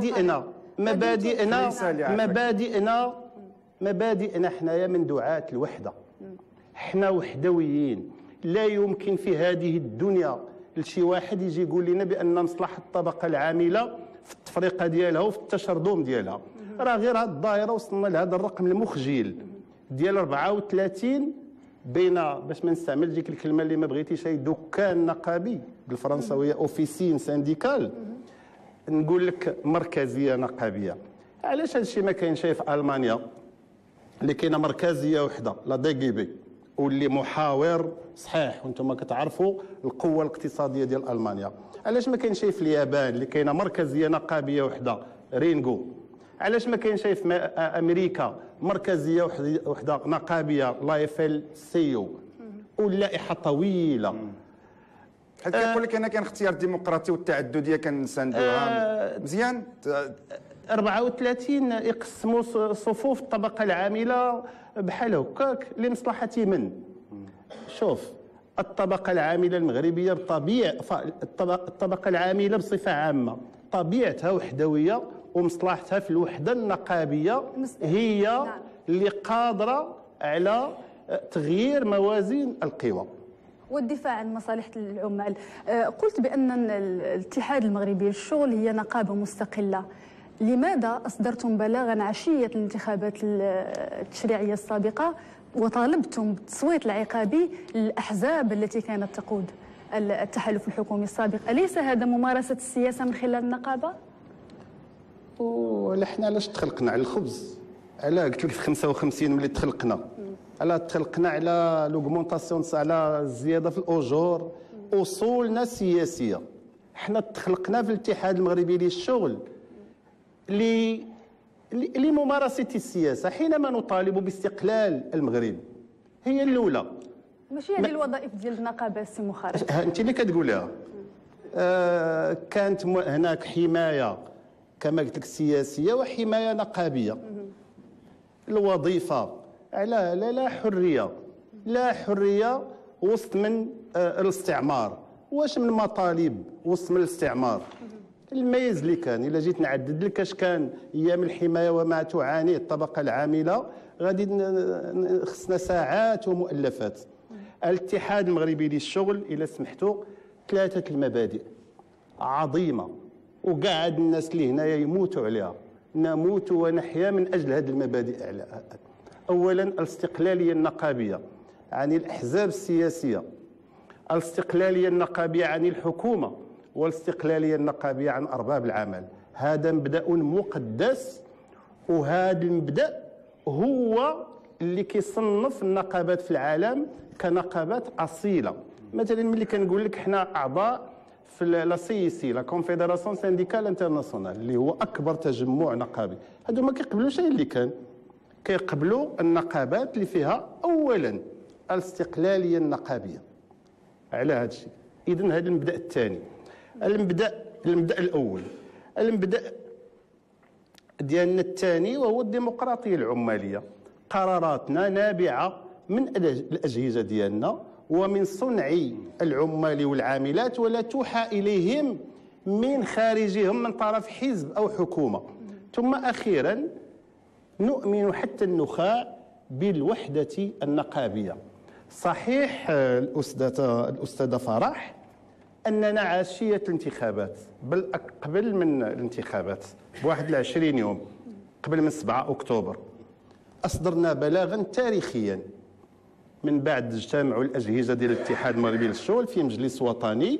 مبادئنا حنايا من دعاة الوحده، حنا وحدويين. لا يمكن في هذه الدنيا لشي واحد يجي يقول لنا بان مصلحه الطبقه العامله في التفرقه ديالها وفي التشرذم ديالها. راه غير هذه الظاهره وصلنا لهذا الرقم المخجل ديال 34 بين، باش ما نستعمل ديك الكلمه اللي ما بغيتيش، هي دكان نقابي بالفرنسويه اوفيسين سانديكال، نقول لك مركزيه نقابيه. علاش هذا الشيء ما كاينش في المانيا اللي كاينه مركزيه وحده لا دي جي بي واللي محاور صحيح وانتم كتعرفوا القوه الاقتصاديه ديال المانيا؟ علاش ما كاينش في اليابان اللي كاينه مركزيه نقابيه وحده رينغو؟ علاش ما كاينش في امريكا مركزيه وحده نقابيه لا اف ال سي او واللائحه طويله؟ حيت كيقول لك انا كان اختيار ديمقراطي والتعدديه كنساندوها مزيان. 34 يقسموا صفوف الطبقه العامله بحال هكاك لمصلحه من؟ شوف، الطبقه العامله المغربيه بطبيعه الطبقه العامله بصفه عامه طبيعتها وحدويه ومصلحتها في الوحده النقابيه هي اللي قادره على تغيير موازين القوى والدفاع عن مصالح العمال. قلت بأن الاتحاد المغربي للشغل هي نقابة مستقلة، لماذا أصدرتم بلاغا عشية الانتخابات التشريعية السابقة وطالبتم بالتصويت العقابي للأحزاب التي كانت تقود التحالف الحكومي السابق؟ أليس هذا ممارسة السياسة من خلال النقابة؟ ولا حنا علاش تخلقنا على الخبز؟ على قلت لك في 55 ملي تخلقنا على تخلقنا على لوغمونطاسيون، على الزياده في الاجور، اصولنا السياسيه. حنا تخلقنا في الاتحاد المغربي للشغل لممارسه السياسه حينما نطالب باستقلال المغرب. هي الاولى، ماشي هذه الوظائف ديال النقابه السي مخارج، انت اللي كتقولها. كانت هناك حمايه كما قلت لك سياسيه وحمايه نقابيه. الوظيفه لا حريه، لا حريه وسط من الاستعمار. واش من مطالب وسط من الاستعمار؟ الميز اللي كان، الا جيت نعدد لك اش كان ايام الحمايه وما تعانيه الطبقه العامله غادي خصنا ساعات ومؤلفات. الاتحاد المغربي للشغل الا سمحتوا 3 المبادئ عظيمه وقاعد الناس اللي هنايا يموتوا عليها، نموت ونحيا من اجل هذه المبادئ. اولا الاستقلاليه النقابيه عن الاحزاب السياسيه، الاستقلاليه النقابيه عن الحكومه، والاستقلاليه النقابيه عن ارباب العمل. هذا مبدا مقدس، وهذا المبدا هو اللي كيصنف النقابات في العالم كنقابات اصيله. مثلا ملي كنقول لك حنا اعضاء في لا سي سي لا كونفيدراسيون سينديكال انترناسيونال اللي هو اكبر تجمع نقابي، هادو ما كيقبلوش اللي كيقبلوا النقابات اللي فيها اولا الاستقلاليه النقابيه. على هذا الشيء اذا هذا المبدا الثاني. المبدا الاول، المبدا ديالنا الثاني وهو الديمقراطيه العماليه. قراراتنا نابعه من الاجهزه ديالنا ومن صنع العمال والعاملات، ولا توحى اليهم من خارجهم من طرف حزب او حكومه. ثم اخيرا نؤمن حتى النخاع بالوحده النقابيه. صحيح الاستاذه فرح اننا عشيه الانتخابات، بل قبل من الانتخابات بواحد 20 يوم قبل من 7 اكتوبر اصدرنا بلاغا تاريخيا من بعد اجتمعوا الاجهزه ديال الاتحاد المغربي للشغل في مجلس وطني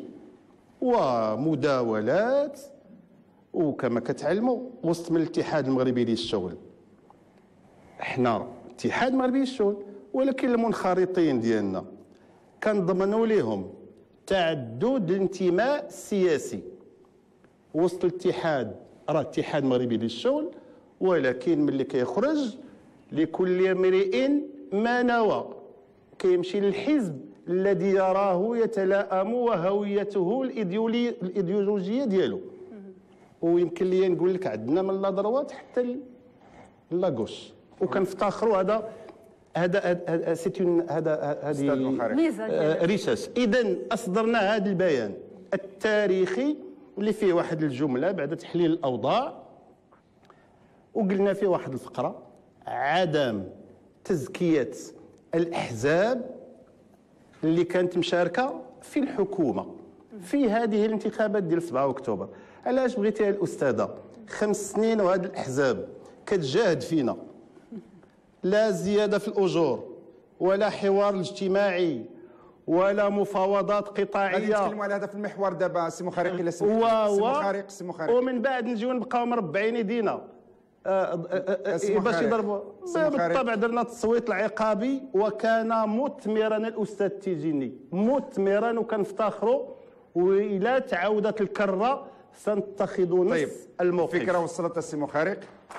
ومداولات وكما كتعلموا وسط من الاتحاد المغربي للشغل. احنا الاتحاد المغربي للشغل، ولكن المنخرطين ديالنا كنضمنوا لهم تعدد الانتماء السياسي وسط الاتحاد. راه الاتحاد المغربي للشغل، ولكن ملي كيخرج لكل امرئ ما نوى، كيمشي للحزب الذي يراه يتلائم وهويته الايديولوجيه ديالو. ويمكن لي نقول لك عندنا من لا دروات حتى لاغوش، وكنفتخروا هذا سيتون هذه ريساس. اذا اصدرنا هذا البيان التاريخي اللي فيه واحد الجمله بعد تحليل الاوضاع، وقلنا فيه واحد الفقره: عدم تزكيه الاحزاب اللي كانت مشاركه في الحكومه. في هذه الانتخابات ديال 7 اكتوبر. علاش بغيتيها الاستاذه 5 سنين وهاد الاحزاب كتجاهد فينا، لا زياده في الاجور ولا حوار اجتماعي ولا مفاوضات قطاعيه. غادي نتكلموا على هذا في المحور دابا سي مخارق الا سي مخارق ومن بعد نجيو نبقاو مربعين يدينا باش يضربوا. بالطبع درنا التصويت العقابي وكان مثمرا الاستاذ تيجيني، مثمرا وكنفتخروا، والى تعاودت الكره سنتخذ نفس الموقف. الفكره وصلت السي مخارق.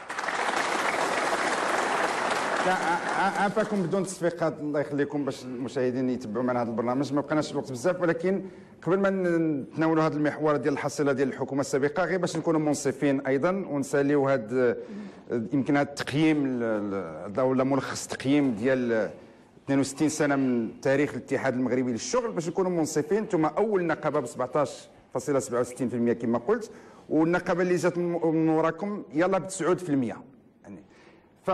لا عافاكم بدون تصفيقات الله يخليكم باش المشاهدين يتبعوا معنا هذا البرنامج، ما بقيناش الوقت بزاف، ولكن قبل ما نتناولوا هذا المحور ديال الحصيله ديال الحكومه السابقه غير باش نكونوا منصفين ايضا ونساليو هذا يمكن هذا التقييم ولا ملخص تقييم ديال 62 سنه من تاريخ الاتحاد المغربي للشغل باش نكونوا منصفين. ثم اول نقابه ب 17.67% كما قلت، والنقابه اللي جات من وراكم يلا ب 9% يعني. ف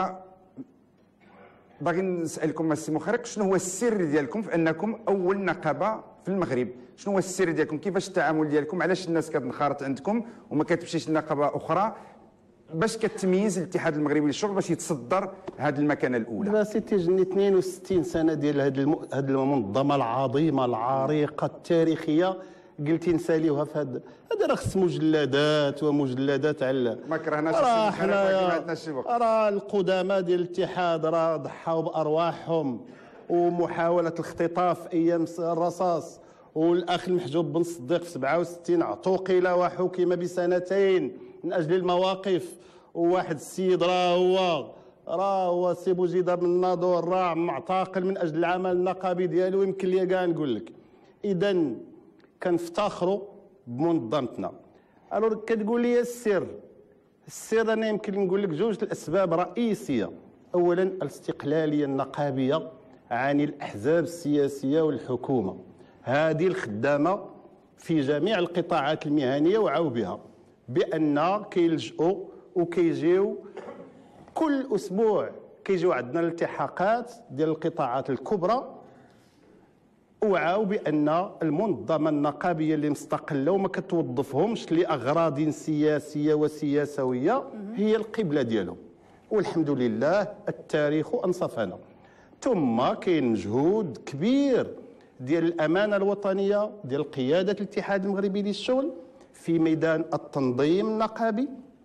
باغي نسالكم السي مخارق، شنو هو السر ديالكم في انكم اول نقابه في المغرب؟ شنو هو السر ديالكم؟ كيفاش التعامل ديالكم؟ علاش الناس كتنخرط عندكم وما كتمشيش لنقابه اخرى باش كتميز الاتحاد المغربي للشغل باش يتصدر هذه المكانه الاولى؟ دابا سي تيجني 62 سنه ديال هذه المنظمه العظيمه العريقه التاريخيه، قلتي نساليوها في هذا راه خص مجلدات ومجلدات على ما كرهناش السي مخارق، ما عندناش شي وقت. راه القدماء ديال الاتحاد راه ضحاو بارواحهم، ومحاوله الاختطاف ايام الرصاص، والاخ المحجوب بن صديق في 67 اعتقل وحكم بسنتين من اجل المواقف، وواحد السيد راه هو سي بوجيده بن الناظور راه معتقل من اجل العمل النقابي ديالو. يمكن لي كاع نقول لك اذا كنفتخروا بمنظمتنا. الوغ كتقول لي السر انا يمكن نقول لك جوج الاسباب رئيسيه. اولا الاستقلاليه النقابيه عن الاحزاب السياسيه والحكومه، هذه الخدامه في جميع القطاعات المهنيه وعاو بها، بان كيلجؤوا وكيجيو كل اسبوع كيجيو عندنا الالتحاقات ديال القطاعات الكبرى، وعاو بان المنظمه النقابيه اللي مستقله وما كتوظفهمش لاغراض سياسيه وسياسويه هي القبله ديالهم، والحمد لله التاريخ انصفنا. ثم كاين مجهود كبير ديال الامانه الوطنيه ديال قياده الاتحاد المغربي للشغل في ميدان التنظيم النقابي.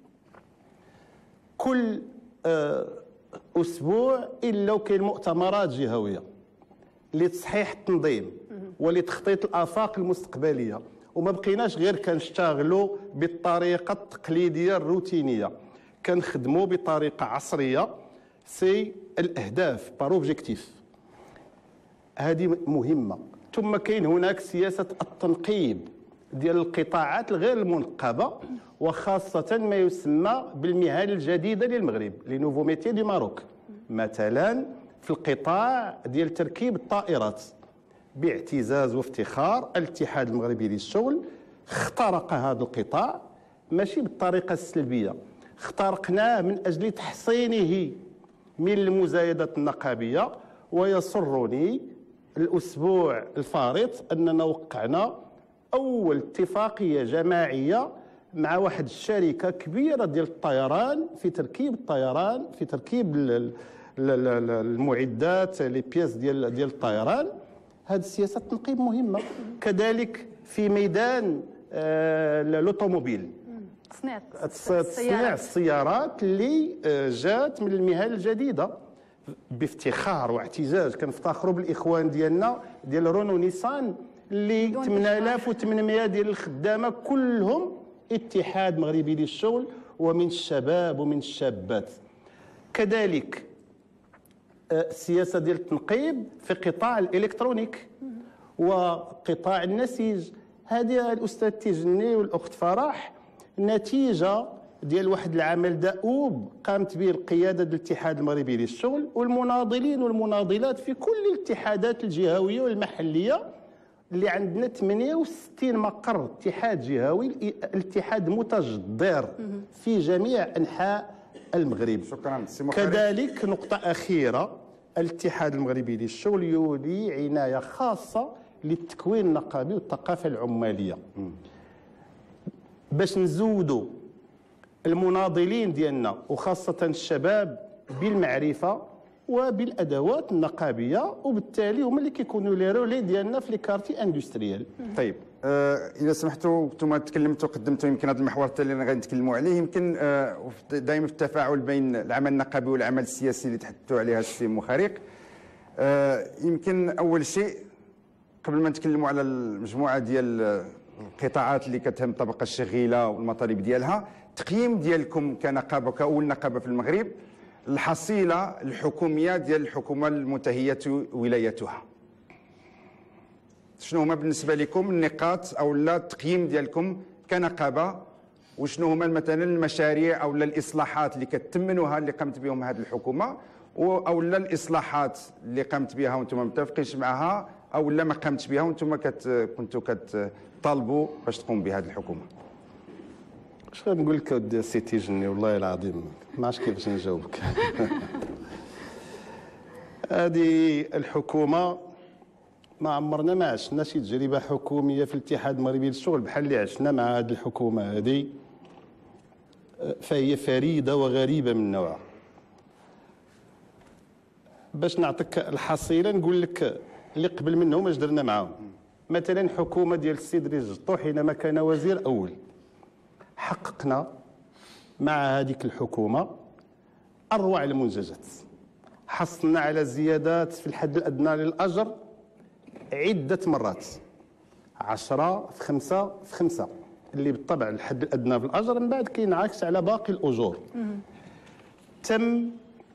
كل اسبوع الا وكاين مؤتمرات جهويه لتصحيح التنظيم ولتخطيط الافاق المستقبليه، وما بقيناش غير كنشتغلوا بالطريقه التقليديه الروتينيه، كنخدموا بطريقه عصريه. سي الاهداف بار اوبجيكتيف، هذه مهمه. ثم كاين هناك سياسه التنقيب ديال القطاعات الغير المنقبه، وخاصه ما يسمى بالمهن الجديده للمغرب، لي نوفو ميتي دي ماروك. مثلا في القطاع ديال تركيب الطائرات، باعتزاز وافتخار الاتحاد المغربي للشغل اخترق هذا القطاع، ماشي بالطريقه السلبيه، اخترقناه من اجل تحصينه من المزايدات النقابيه. ويسرني الاسبوع الفارط اننا وقعنا اول اتفاقيه جماعيه مع واحد الشركه كبيره ديال الطيران في تركيب الطيران، في تركيب المعدات لي بياس ديال الطيران. هذه السياسه التنقيب مهمه. كذلك في ميدان الاوتوموبيل، تصنيع السيارات اللي جات من المهن الجديده بافتخار واعتزاز. كنفتخروا بالاخوان ديالنا ديال رونو نيسان اللي 8800 ديال الخدامه كلهم اتحاد مغربي للشغل، ومن الشباب ومن الشابات. كذلك السياسه ديال التنقيب في قطاع الالكترونيك وقطاع النسيج. هذه الاستاذ تيجني والاخت فرح نتيجه ديال واحد العمل دؤوب قامت به القياده ديال الاتحاد المغربي للشغل والمناضلين والمناضلات في كل الاتحادات الجهويه والمحليه، اللي عندنا 68 مقر اتحاد جهوي، الاتحاد متجذر في جميع انحاء المغرب. شكرا. كذلك نقطه اخيره، الاتحاد المغربي للشغل يولي عنايه خاصه للتكوين النقابي والثقافه العماليه باش نزودوا المناضلين ديالنا وخاصه الشباب بالمعرفه وبالادوات النقابيه، وبالتالي هما اللي كيكونوا لي رولي ديالنا في لي كارتي اندستريال. طيب اذا سمحتوا، انتم تكلمتوا قدمتوا يمكن هذا المحور التالي اللي غادي نتكلموا عليه، يمكن دائما في التفاعل بين العمل النقابي والعمل السياسي اللي تحدثوا عليها السي مخارق. يمكن اول شيء قبل ما نتكلموا على المجموعه ديال القطاعات اللي كتهم الطبقه الشغيله والمطالب ديالها، تقييم ديالكم كنقابه كاول نقابه في المغرب الحصيله الحكوميه ديال الحكومه المنتهيه ولايتها، شنو هما بالنسبه لكم النقاط او لا التقييم ديالكم كنقابه، وشنو هما مثلا المشاريع او لا الاصلاحات اللي كتمنوها اللي قامت بهم هذه الحكومه، او لا الاصلاحات اللي قامت بها وانتم ما متفقينش معها، او لا ما قامتش بها وانتم كنتوا كتطالبوا باش تقوم بهذه الحكومه؟ اش غنقول لك اودي سيتي جني والله العظيم ما عرفتش كيفاش نجاوبك. هذه الحكومه ما عمرنا ما عشنا شي تجربه حكوميه في الاتحاد المغربي للشغل بحال اللي عشنا مع هذه الحكومه هذه، فهي فريده وغريبه من نوعها. باش نعطيك الحصيله نقول لك اللي قبل منهم اش درنا معاهم. مثلا حكومه ديال السيد ريز جطو حينما كان وزير اول، حققنا مع هذيك الحكومه اروع المنجزات، حصلنا على زيادات في الحد الادنى للاجر عده مرات، 10 في 5 في 5 اللي بالطبع الحد الادنى في الاجر من بعد كينعكس على باقي الاجور. تم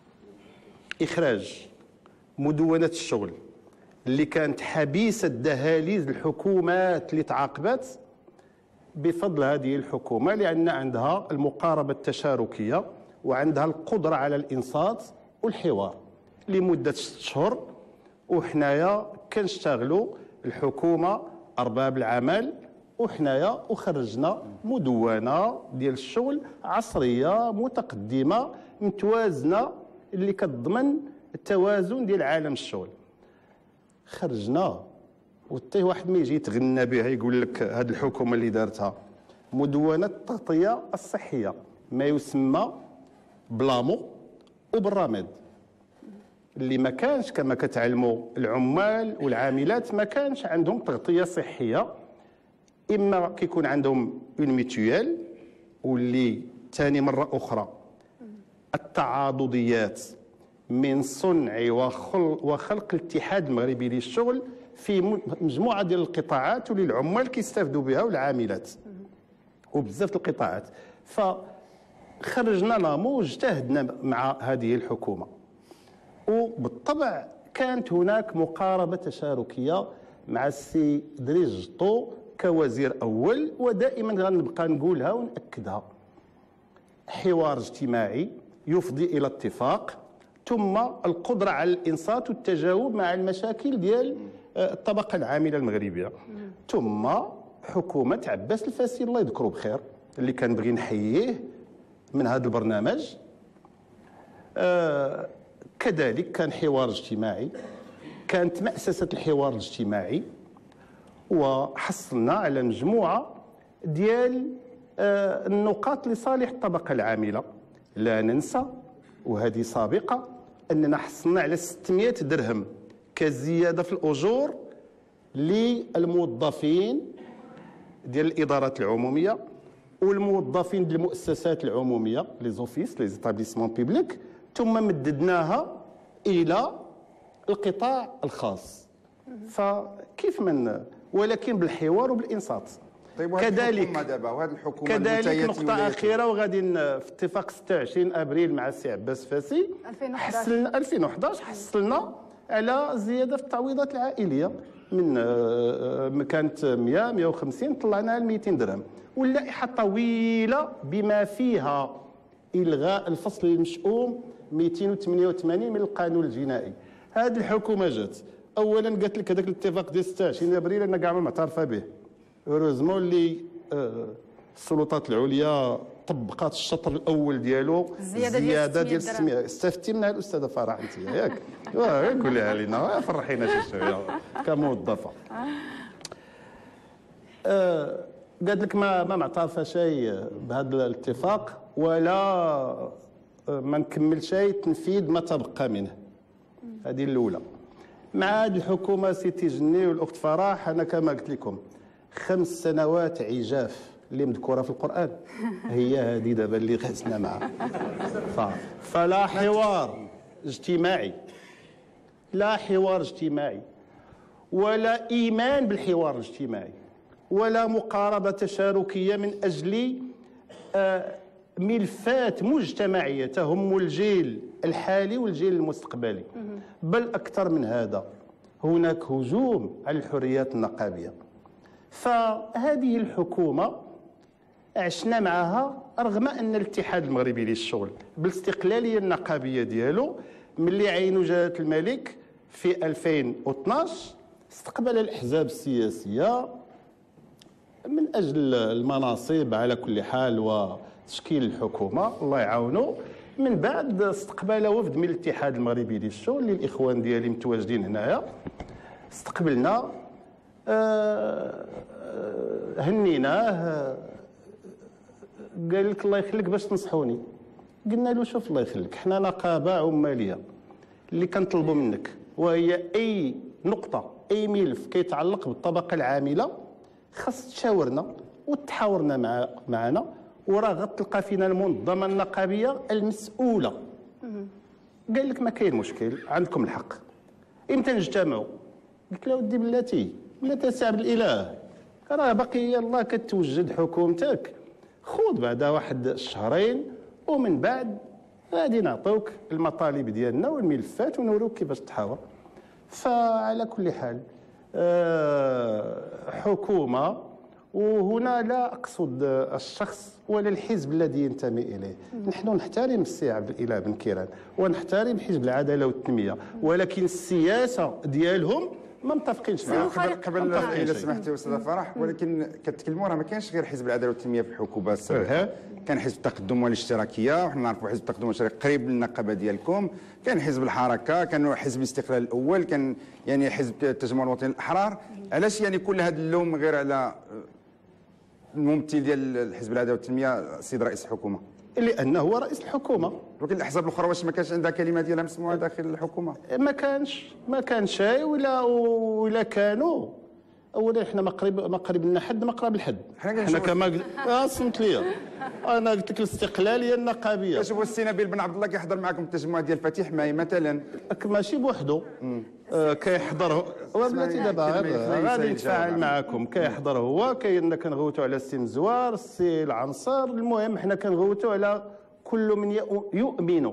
اخراج مدونه الشغل اللي كانت حبيسه دهاليز الحكومات اللي تعاقبت بفضل هذه الحكومه، لان عندها المقاربه التشاركيه وعندها القدره على الانصات والحوار لمده 6 شهور. وحنايا كنشتغلوا الحكومه ارباب العمل وحنايا وخرجنا مدونه ديال الشغل عصريه متقدمه متوازنه اللي كتضمن التوازن ديال عالم الشغل. خرجنا وحتى واحد ما يجي يتغنى بها يقول لك هذه الحكومه اللي دارتها مدونه التغطيه الصحيه، ما يسمى بلامو وبالرماد، اللي ما كانش كما كتعلموا العمال والعاملات ما كانش عندهم تغطيه صحيه، اما كيكون عندهم اون ميتويال، واللي ثاني مره اخرى التعاضديات من صنع وخلق الاتحاد المغربي للشغل في مجموعه ديال القطاعات واللي العمال كيستافدوا بها والعاملات وبزاف القطاعات. فخرجنا لامو واجتهدنا مع هذه الحكومه، وبالطبع كانت هناك مقاربه تشاركيه مع السي دريس جطو كوزير اول، ودائما غنبقى نقولها ونأكدها. حوار اجتماعي يفضي الى اتفاق، ثم القدره على الانصات والتجاوب مع المشاكل ديال الطبقه العامله المغربيه، ثم حكومه عباس الفاسي الله يذكره بخير اللي كنبغي نحييه من هذا البرنامج. كذلك كان حوار اجتماعي، كانت مأسسة الحوار الاجتماعي، وحصلنا على مجموعة ديال النقاط لصالح الطبقة العاملة. لا ننسى وهذه سابقة أننا حصلنا على 600 درهم كزيادة في الأجور للموظفين ديال الإدارات العمومية والموظفين ديال المؤسسات العمومية لي زوفيس لي زيتابليسمون بيبليك، ثم مددناها إلى القطاع الخاص. فكيف من ولكن بالحوار وبالإنصات. طيب كذلك دابا وهذه الحكومه كذلك نقطة أخيرة وغادي في اتفاق 26 أبريل مع السي عباس فاسي 2011 حصلنا على زيادة في التعويضات العائلية من كانت 100 150 طلعناها ل 200 درهم، واللائحة طويلة بما فيها إلغاء الفصل المشؤوم 288 من القانون الجنائي. هذه الحكومة جات أولا قالت لك هذاك الاتفاق ديال 26 أبريل أنا كاع ما معترفة به، هوروزمون اللي السلطات العليا طبقات الشطر الاول ديالو الزياده ديال 600. استفدتي منها الاستاذه فرح انت ياك؟ قوليها لنا فرحينا شي شويه كموظفه. قالت لك ما معترفه شيء بهذا الاتفاق ولا ما نكمل شيء تنفيذ ما تبقى منه. هذه الاولى. مع هذه الحكومه سيتي جني والاخت فرح، انا كما قلت لكم 5 سنوات عجاف اللي مذكوره في القران هي هذه دابا اللي غزنا معها. فلا حوار اجتماعي، لا حوار اجتماعي ولا ايمان بالحوار الاجتماعي ولا مقاربه تشاركيه من اجل ملفات مجتمعيه تهم الجيل الحالي والجيل المستقبلي. بل اكثر من هذا، هناك هجوم على الحريات النقابيه. فهذه الحكومه عشنا معها رغم ان الاتحاد المغربي للشغل بالاستقلاليه النقابيه ديالو ملي عينوا جلاله الملك في 2012 استقبل الاحزاب السياسيه من اجل المناصب على كل حال وتشكيل الحكومه الله يعاونوا. من بعد استقبل وفد من الاتحاد المغربي للشغل اللي الاخوان ديالي متواجدين هنايا، استقبلنا هنيناه، قال لك الله يخليك باش تنصحوني. قلنا له شوف الله يخليك، حنا نقابه عماليه اللي كنطلبوا منك وهي اي نقطه اي ملف كيتعلق بالطبقه العامله خاص تشاورنا وتحاورنا معنا، وراه غتلقى فينا المنظمه النقابيه المسؤوله. قال لك ما كاين مشكل، عندكم الحق، امتى نجتمعوا؟ قلت له ودي بلاتي سعب الاله، راه باقي يلاه كتوجد حكومتك، خذ بعدا واحد الشهرين ومن بعد غادي نعطيوك المطالب ديالنا والملفات ونوروك كيفاش تحاور. فعلى كل حال حكومه، وهنا لا اقصد الشخص ولا الحزب الذي ينتمي اليه، نحن نحترم السي عبد الاله بن كيران ونحترم حزب العداله والتنميه، ولكن السياسه ديالهم ما متفقينش معها. قبل اذا سمحتي استاذه فرح، ولكن كتكلموا راه ما كانش غير حزب العداله والتنميه في الحكومه السابقه، كان حزب التقدم والاشتراكيه، وحنا نعرفوا حزب التقدم والاشتراكيه قريب للنقابه ديالكم، كان حزب الحركه، كان حزب الاستقلال الاول، كان يعني حزب التجمع الوطني الاحرار. علاش يعني كل هذا اللوم غير على الممثل ديال الحزب العداله والتنميه السيد رئيس الحكومه؟ لانه هو رئيس الحكومه. ولكن الاحزاب الاخرى واش ما كانش عندها كلمه ديالها مسموعه داخل الحكومه؟ ما كانش شيء، ولا كانوا اولا احنا ما قريب لنا حد ما قراب الحد. حنا كما قلت صمت ليا، انا قلت لك الاستقلاليه النقابيه. كنشوفوا السي نبيل بن عبد الله كيحضر معكم التجمع ديال فتيح ماي مثلا، ماشي بوحدو كيحضر بلاتي دابا غادي نتفاعل معكم. كيحضر هو، كنغوتوا على السي مزوار السي العنصر، المهم حنا كنغوتوا على كل من يؤمن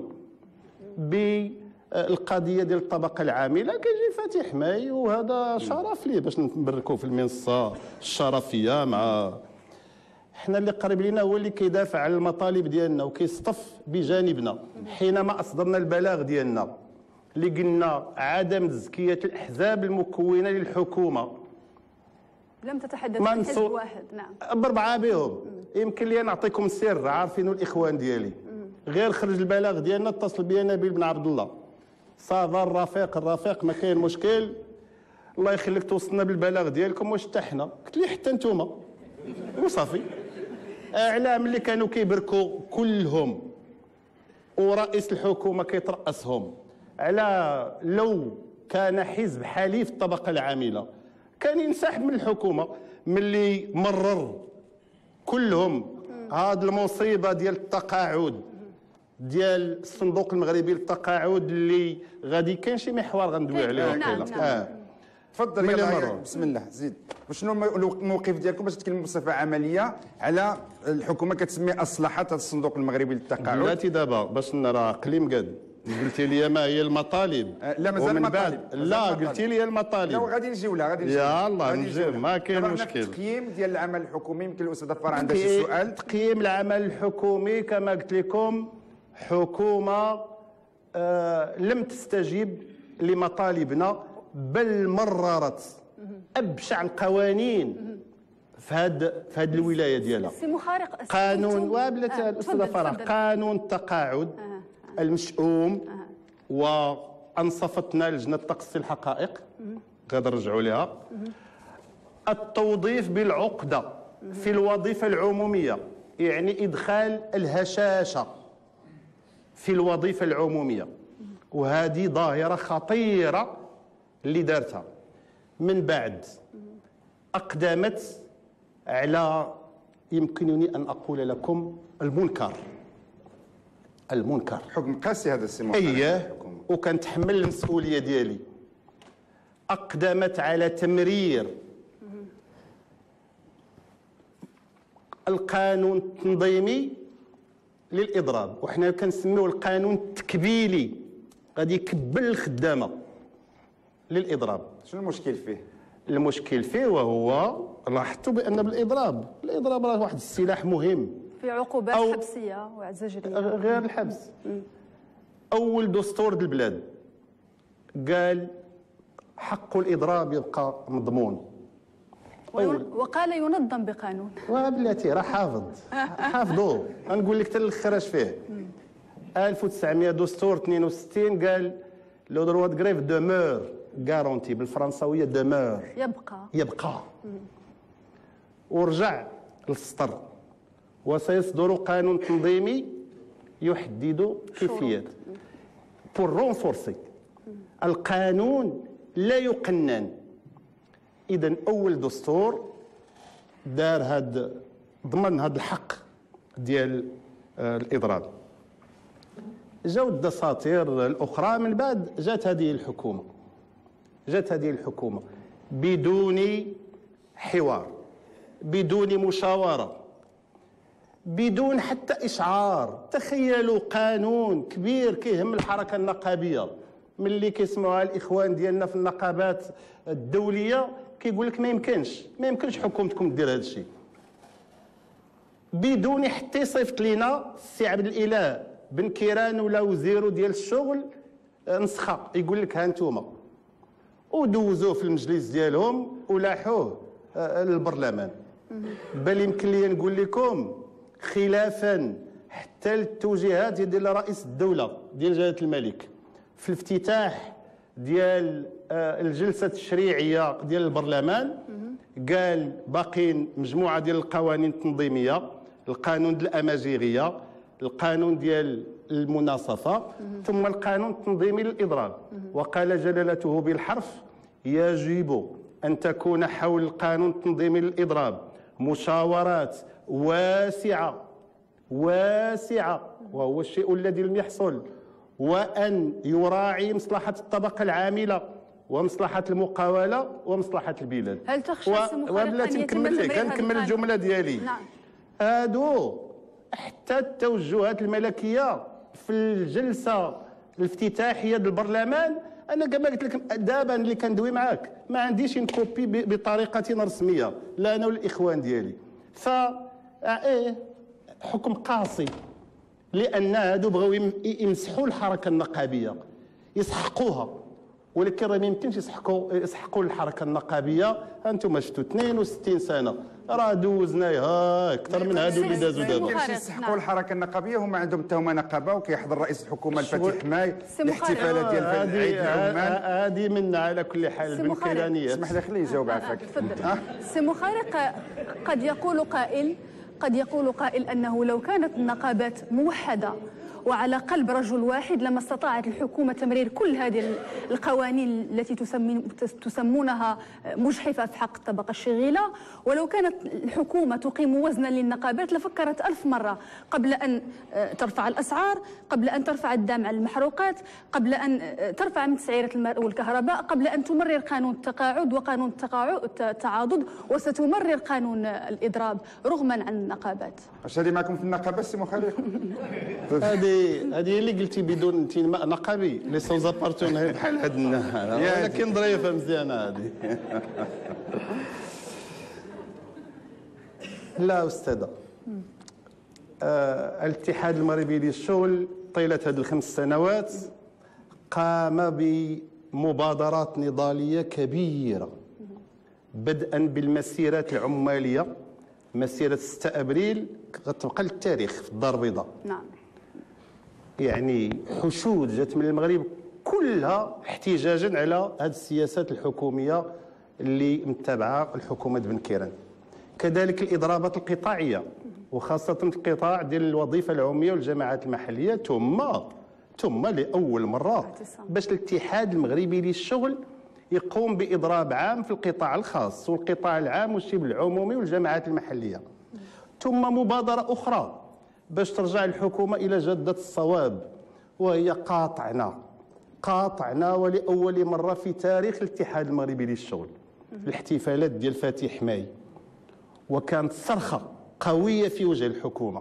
بالقضيه ديال الطبقه العامله. كيجي فتيح ماي وهذا شرف ليه باش نبركوا في المنصه الشرفيه مع حنا اللي قريب لينا، هو اللي كيدافع على المطالب ديالنا وكيصطف بجانبنا حينما اصدرنا البلاغ ديالنا اللي قلنا عدم تزكيه الاحزاب المكونه للحكومه. لم تتحدث عن حزب واحد، نعم، ب4 بهم. يمكن لي نعطيكم السر، عارفينه الاخوان ديالي. غير خرج البلاغ ديالنا اتصل بيا نبيل بن عبد الله، صافا الرفيق ما كاين مشكل، الله يخليك توصلنا بالبلاغ ديالكم واش حتى حنا. قلت لي حتى نتوما وصافي. اعلام اللي كانوا كيبركوا كلهم ورئيس الحكومه كيترأسهم على لو كان حزب حليف الطبقه العامله كان ينسحب من الحكومه. ملي مرر كلهم هذه المصيبه ديال التقاعد ديال الصندوق المغربي للتقاعد اللي غادي كاين شي محور غندوي عليه. نعم. تفضل يلا بسم الله زيد. وشنو الموقف ديالكم باش تكلموا بصفه عمليه على الحكومه كتسمي اصلحت الصندوق المغربي للتقاعد؟ بلاتي دابا باش نرى قليم قد قلتي لي ما هي المطالب. لا مازال المطالب. لا قلتي لي المطالب. لا غادي نجيو لها غادي نجيو. يلاه نجيو ما كاين مشكل. التقييم ديال العمل الحكومي، يمكن الاستاذه فرح عندها شي سؤال. تقييم العمل الحكومي كما قلت لكم، حكومه لم تستجيب لمطالبنا، بل مررت ابشع القوانين في هاد الولايه ديالها. سي مخارق قانون وبلاتي الاستاذه فرح، قانون التقاعد المشؤوم وانصفتنا لجنه تقصي الحقائق غادي نرجعوا لها. التوظيف بالعقده في الوظيفه العموميه، يعني ادخال الهشاشه في الوظيفه العموميه، وهذه ظاهره خطيره اللي دارتها. من بعد اقدمت على، يمكنني ان اقول لكم، المنكر. حكم قاسي هذا السي اييه، وكنتحمل المسؤوليه ديالي. اقدمت على تمرير القانون التنظيمي للاضراب، وحنا كنسميوه القانون التكبيلي، غادي يكبل الخدامه للاضراب. شنو المشكل فيه؟ المشكل فيه وهو، لاحظتوا بان الاضراب راه واحد السلاح مهم في عقوبات حبسيه وزجريه غير الحبس. اول دستور البلاد قال حق الاضراب يبقى مضمون، وقال ينظم بقانون. وبلاتي راه حافظوه. غنقول لك حتى الاخر اش فيه. 1900 دستور 62 قال لو دروا دو غريف دومور غارونتي، بالفرنساويه دومور يبقى. ورجع للسطر، وسيصدر قانون تنظيمي يحدد كيفيات بور رونفورسي. القانون لا يقنن. اذا اول دستور دار ضمن هذا الحق ديال الاضراب. جاو الدساتير الاخرى من بعد، جات هذه الحكومه بدون حوار، بدون مشاوره، بدون حتى اشعار. تخيلوا قانون كبير كيهم الحركه النقابيه، ملي كيسمعوها الاخوان ديالنا في النقابات الدوليه كيقول لك ما يمكنش حكومتكم دير هذا الشيء. بدون حتى يصيفط لينا السي عبد الاله بن كيران ولا وزيرو ديال الشغل نسخه، يقول لك ها انتوما، ودوزوه في المجلس ديالهم ولاحوه للبرلمان. بل يمكن لي نقول لكم خلافا حتى للتوجيهات ديال رئيس الدوله ديال جلاله الملك في الافتتاح ديال الجلسه التشريعيه ديال البرلمان، قال باقين مجموعه ديال القوانين التنظيميه، القانون ديال الامازيغيه، القانون ديال المناصفه، ثم القانون التنظيمي للاضراب. وقال جلالته بالحرف: يجب ان تكون حول القانون التنظيمي للاضراب مشاورات واسعه، وهو الشيء الذي لم يحصل، وأن يراعي مصلحة الطبقة العاملة ومصلحة المقاولة ومصلحة البلاد. هل تخشى وبلاتي نكمل الجملة ديالي. نعم. هادو حتى التوجهات الملكية في الجلسة الافتتاحية للبرلمان، أنا كما قلت لك دابا اللي كندوي معاك ما عنديش نكوبي بطريقة رسمية، لا أنا والإخوان ديالي. حكم قاسي، لان هادو بغاو يمسحوا الحركه النقابيه، يسحقوها، ولكن راه ما يمكنش يسحقوا الحركه النقابيه. انتم شفتوا 62 سنه راه دوزناها اكثر من هادو اللي دازوا دابا. ما يمكنش يسحقوا الحركه النقابيه، هما عندهم تهمه نقابه، وكيحضر رئيس الحكومه الفتح حماي الاحتفالات ديال عيد العمال. هذه منا على كل حال بالكيرانيات. اسمح لي خليه يجاوب عافاك. تفضل. سي مخارق، قد يقول قائل أنه لو كانت النقابات موحدة وعلى قلب رجل واحد لما استطاعت الحكومة تمرير كل هذه القوانين التي تسمونها مجحفة في حق الطبقة الشغيلة. ولو كانت الحكومة تقيم وزنا للنقابات لفكرت 1000 مرة قبل أن ترفع الأسعار، قبل أن ترفع الدعم على المحروقات، قبل أن ترفع من تسعيرة الماء والكهرباء، قبل أن تمرر قانون التقاعد وقانون التعاضد، وستمرر قانون الإضراب رغما عن النقابات. واش هذه معكم في النقابة سي مخالف؟ هذه اللي قلتي بدون انتماء نقابي لي سون زابارتوني بحال هادنا، ولكن ظريفه مزيانه هذه. لا استاذه، الاتحاد المغربي للشغل طيله هذه ال5 سنوات قام بمبادرات نضاليه كبيره بدءا بالمسيرات العماليه. مسيره 6 ابريل غتبقى للتاريخ في الدار البيضاء. نعم. يعني حشود جات من المغرب كلها احتجاجا على هذه السياسات الحكوميه اللي متبعه الحكومه بن كيران. كذلك الاضرابات القطاعيه وخاصه القطاع ديال الوظيفه العموميه والجماعات المحليه ثم لاول مره باش الاتحاد المغربي للشغل يقوم باضراب عام في القطاع الخاص والقطاع العام والشبه العمومي والجماعات المحليه. ثم مبادره اخرى باش ترجع الحكومه الى جاده الصواب، وهي قاطعنا ولاول مره في تاريخ الاتحاد المغربي للشغل الاحتفالات ديال فاتح ماي، وكانت صرخه قويه في وجه الحكومه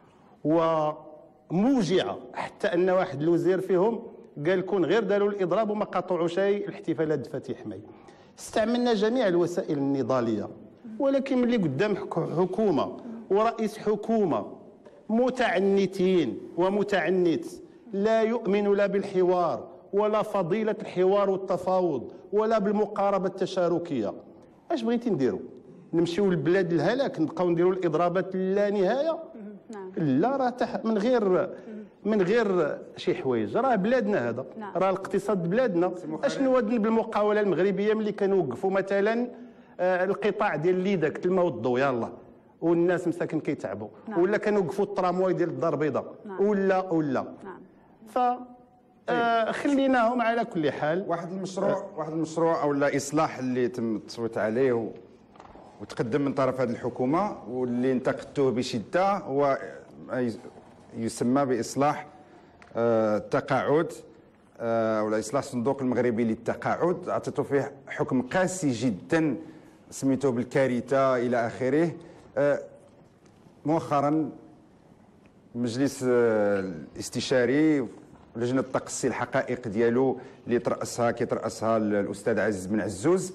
وموجعه، حتى ان واحد الوزير فيهم قال كون غير داروا الاضراب وما قاطعوا شيء الاحتفالات فاتح ماي. استعملنا جميع الوسائل النضاليه، ولكن ملي قدام حكومه ورئيس حكومه متعنتين ومتعنت لا يؤمن لا بالحوار ولا فضيله الحوار والتفاوض ولا بالمقاربه التشاركيه، اش بغيتي نديروا؟ نمشيو لبلاد الهلاك نبقاو نديروا الاضرابات لا نهايه؟ لا، راه من غير شي حوايج، راه بلادنا هذا، راه الاقتصاد بلادنا. اشنو بالمقاوله المغربيه ملي كنوقفوا مثلا القطاع ديال الليدك الماء والضوء يلاه والناس مساكن كيتعبوا، ولا كنوقفوا الترامواي ديال الدار البيضاء، ولا ف خليناهم على كل حال. واحد المشروع او لا اصلاح اللي تم التصويت عليه وتقدم من طرف هذه الحكومه واللي انتقدته بشده هو يسمى باصلاح التقاعد ولا اصلاح الصندوق المغربي للتقاعد. اعطيته فيه حكم قاسي جدا سميته بالكارثه الى اخره. مؤخرا المجلس الاستشاري لجنه تقصي الحقائق ديالو اللي كيترأسها الاستاذ عزيز بن عزوز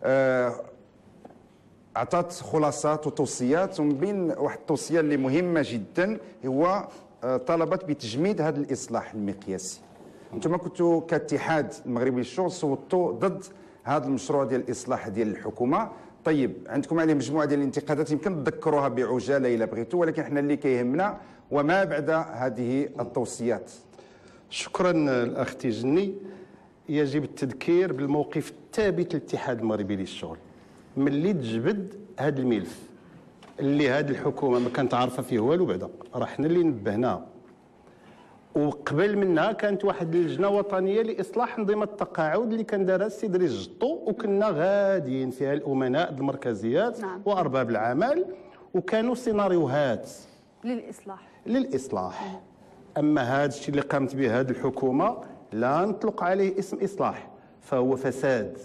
اعطت خلاصات وتوصيات، ومن بين واحد التوصيه اللي مهمه جدا هو طلبت بتجميد هذا الاصلاح المقياسي. انتم كنتوا كاتحاد المغربي للشغل صوتوا ضد هذا المشروع ديال الاصلاح ديال الحكومه. طيب عندكم عليه مجموعه ديال الانتقادات يمكن تذكروها بعجاله الا بغيتوا، ولكن احنا اللي كيهمنا وما بعد هذه التوصيات. شكرا الاخ تيجني. يجب التذكير بالموقف الثابت للاتحاد المغربي للشغل ملي تجبد هذا الملف اللي هذه الحكومه ما كانت عارفه فيه والو. بعدا راه حنا اللي نبهناه، وقبل منها كانت واحد اللجنه وطنيه لاصلاح انظمه التقاعد اللي كان دارها السي دريس الجطو، وكنا غاديين فيها الامناء المركزيات وارباب العمل، وكانوا سيناريوهات للاصلاح. اما هذا الشيء اللي قامت به هذه الحكومه لا نطلق عليه اسم اصلاح، فهو فساد.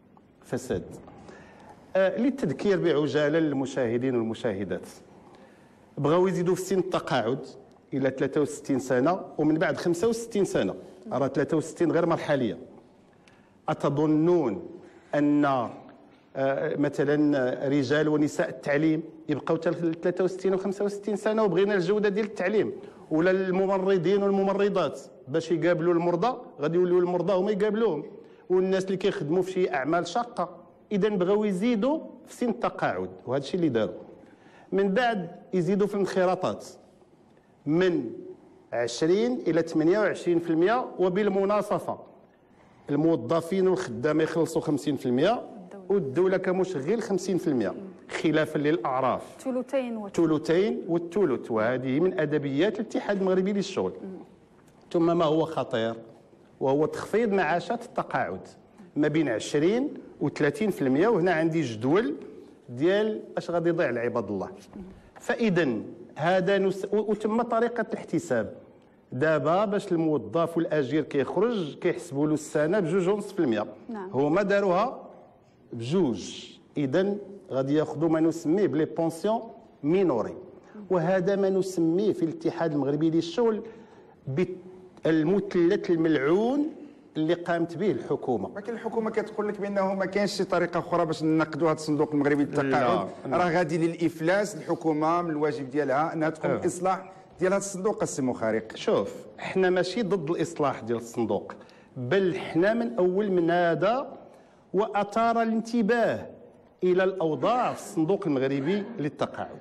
للتذكير بعجاله للمشاهدين والمشاهدات، بغاو يزيدوا في سن التقاعد الى 63 سنه ومن بعد 65 سنه، راه 63 غير مرحليه. أتظنون أن مثلا رجال ونساء التعليم يبقاو 63 و 65 سنه وبغينا الجوده ديال التعليم؟ ولا الممرضين والممرضات باش يقابلوا المرضى غادي يوليو المرضى هما يقابلوهم، والناس اللي كيخدموا في شي اعمال شاقه. اذا بغاو يزيدوا في سن التقاعد، وهذا الشيء اللي داروا. من بعد يزيدوا في الانخراطات من 20 الى 28%، وبالمناصفه الموظفين والخدامه يخلصوا 50% والدوله كمشغل 50%، خلافا للاعراف ثلثين والثلث. وهذه من ادبيات الاتحاد المغربي للشغل. ثم ما هو خطير وهو تخفيض معاشات التقاعد ما بين 20 و 30%، وهنا عندي جدول ديال اش غادي يضيع لعباد الله. فاذا هذا وتم طريقه الاحتساب. دابا باش الموظف والاجير كيخرج كيحسبوا له السنه ب2.5%. هما داروها بجوج. اذا غادي ياخذوا ما نسميه بلي بونسيون مينوري، وهذا ما نسميه في الاتحاد المغربي للشغل بالمثلث الملعون اللي قامت به الحكومه. ولكن الحكومه كتقول لك بانه ما كاينش شي طريقه اخرى باش ننقذوا هذا الصندوق المغربي للتقاعد، راه غادي للافلاس. الحكومه من الواجب ديالها انها تقوم بالاصلاح ديال هذا الصندوق. السي خارق، شوف احنا ماشي ضد الاصلاح ديال الصندوق، بل احنا من اول من هذا واثار الانتباه الى الاوضاع في الصندوق المغربي للتقاعد.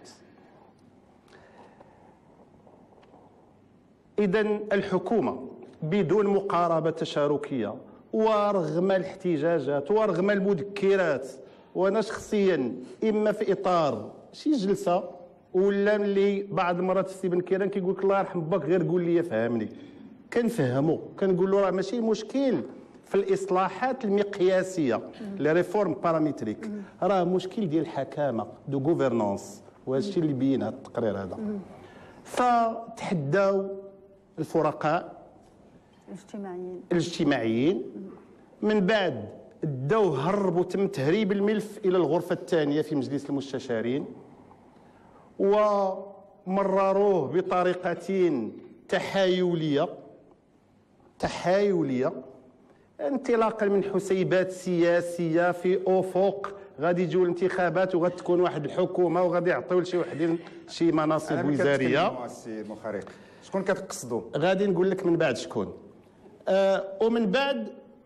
اذا الحكومه بدون مقاربه تشاركيه ورغم الاحتجاجات ورغم المذكرات، وانا شخصيا اما في اطار شي جلسه ولا ملي بعض المرات السي بن كيران كيقول لك الله يرحم باك غير قول لي فهمني، كنفهمو كنقول له راه ماشي مشكل في الاصلاحات المقياسيه لي ريفورم بارامتريك، راه مشكل ديال الحكامه دو غوفرنانس، وهذا الشيء اللي بين هذا التقرير هذا. فتحداو الفرقاء الاجتماعيين من بعد داو هربوا تم تهريب الملف الى الغرفه الثانيه في مجلس المستشارين ومرروه بطريقه تحايليه انطلاقا من حسيبات سياسيه في افق غادي يجيو الانتخابات وغادي تكون واحد الحكومه وغادي يعطيو لشي وحدين شي مناصب وزاريه. السي مخارق شكون كتقصدوا؟ غادي نقول لك من بعد شكون. ومن بعد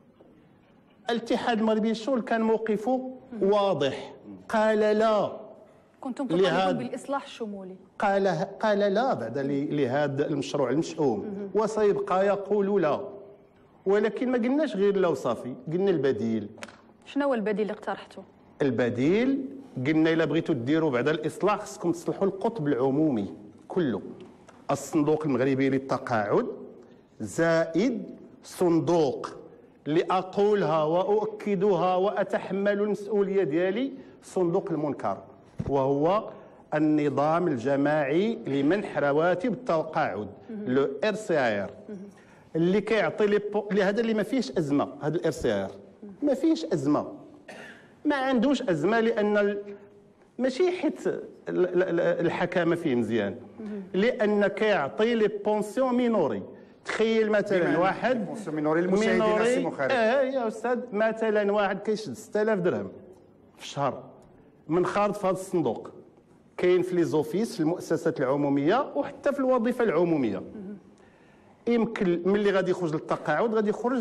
الاتحاد المغربي للشغل كان موقفه واضح، قال لا. كنتم تطالبون بالاصلاح الشمولي. قال لا بعد لهذا المشروع المشؤوم، وسيبقى يقول لا، ولكن ما قلناش غير لا وصافي، قلنا البديل. شنو هو البديل اللي اقترحته؟ البديل قلنا الا بغيتوا ديروا بعد الاصلاح خصكم تصلحوا القطب العمومي كله، الصندوق المغربي للتقاعد زائد صندوق لأقولها وأؤكدها وأتحمل المسؤولية ديالي، صندوق المنكر، وهو النظام الجماعي لمنح رواتب التقاعد لو RCR اللي كيعطي هذا اللي ما فيهش أزمة. هذا الRCR ما فيهش أزمة، ما عندوش أزمة، لأن ماشي حيت الحكامة فيه مزيان، لأن كيعطي لي بونسيون مينوري. تخيل مثلا واحد مينوري يا استاذ، مثلا واحد كيشد 6000 درهم في الشهر من خارج في هذا الصندوق، كاين في لي زوفيس في المؤسسات العموميه وحتى في الوظيفه العموميه. يمكن ملي غادي يخرج للتقاعد غادي يخرج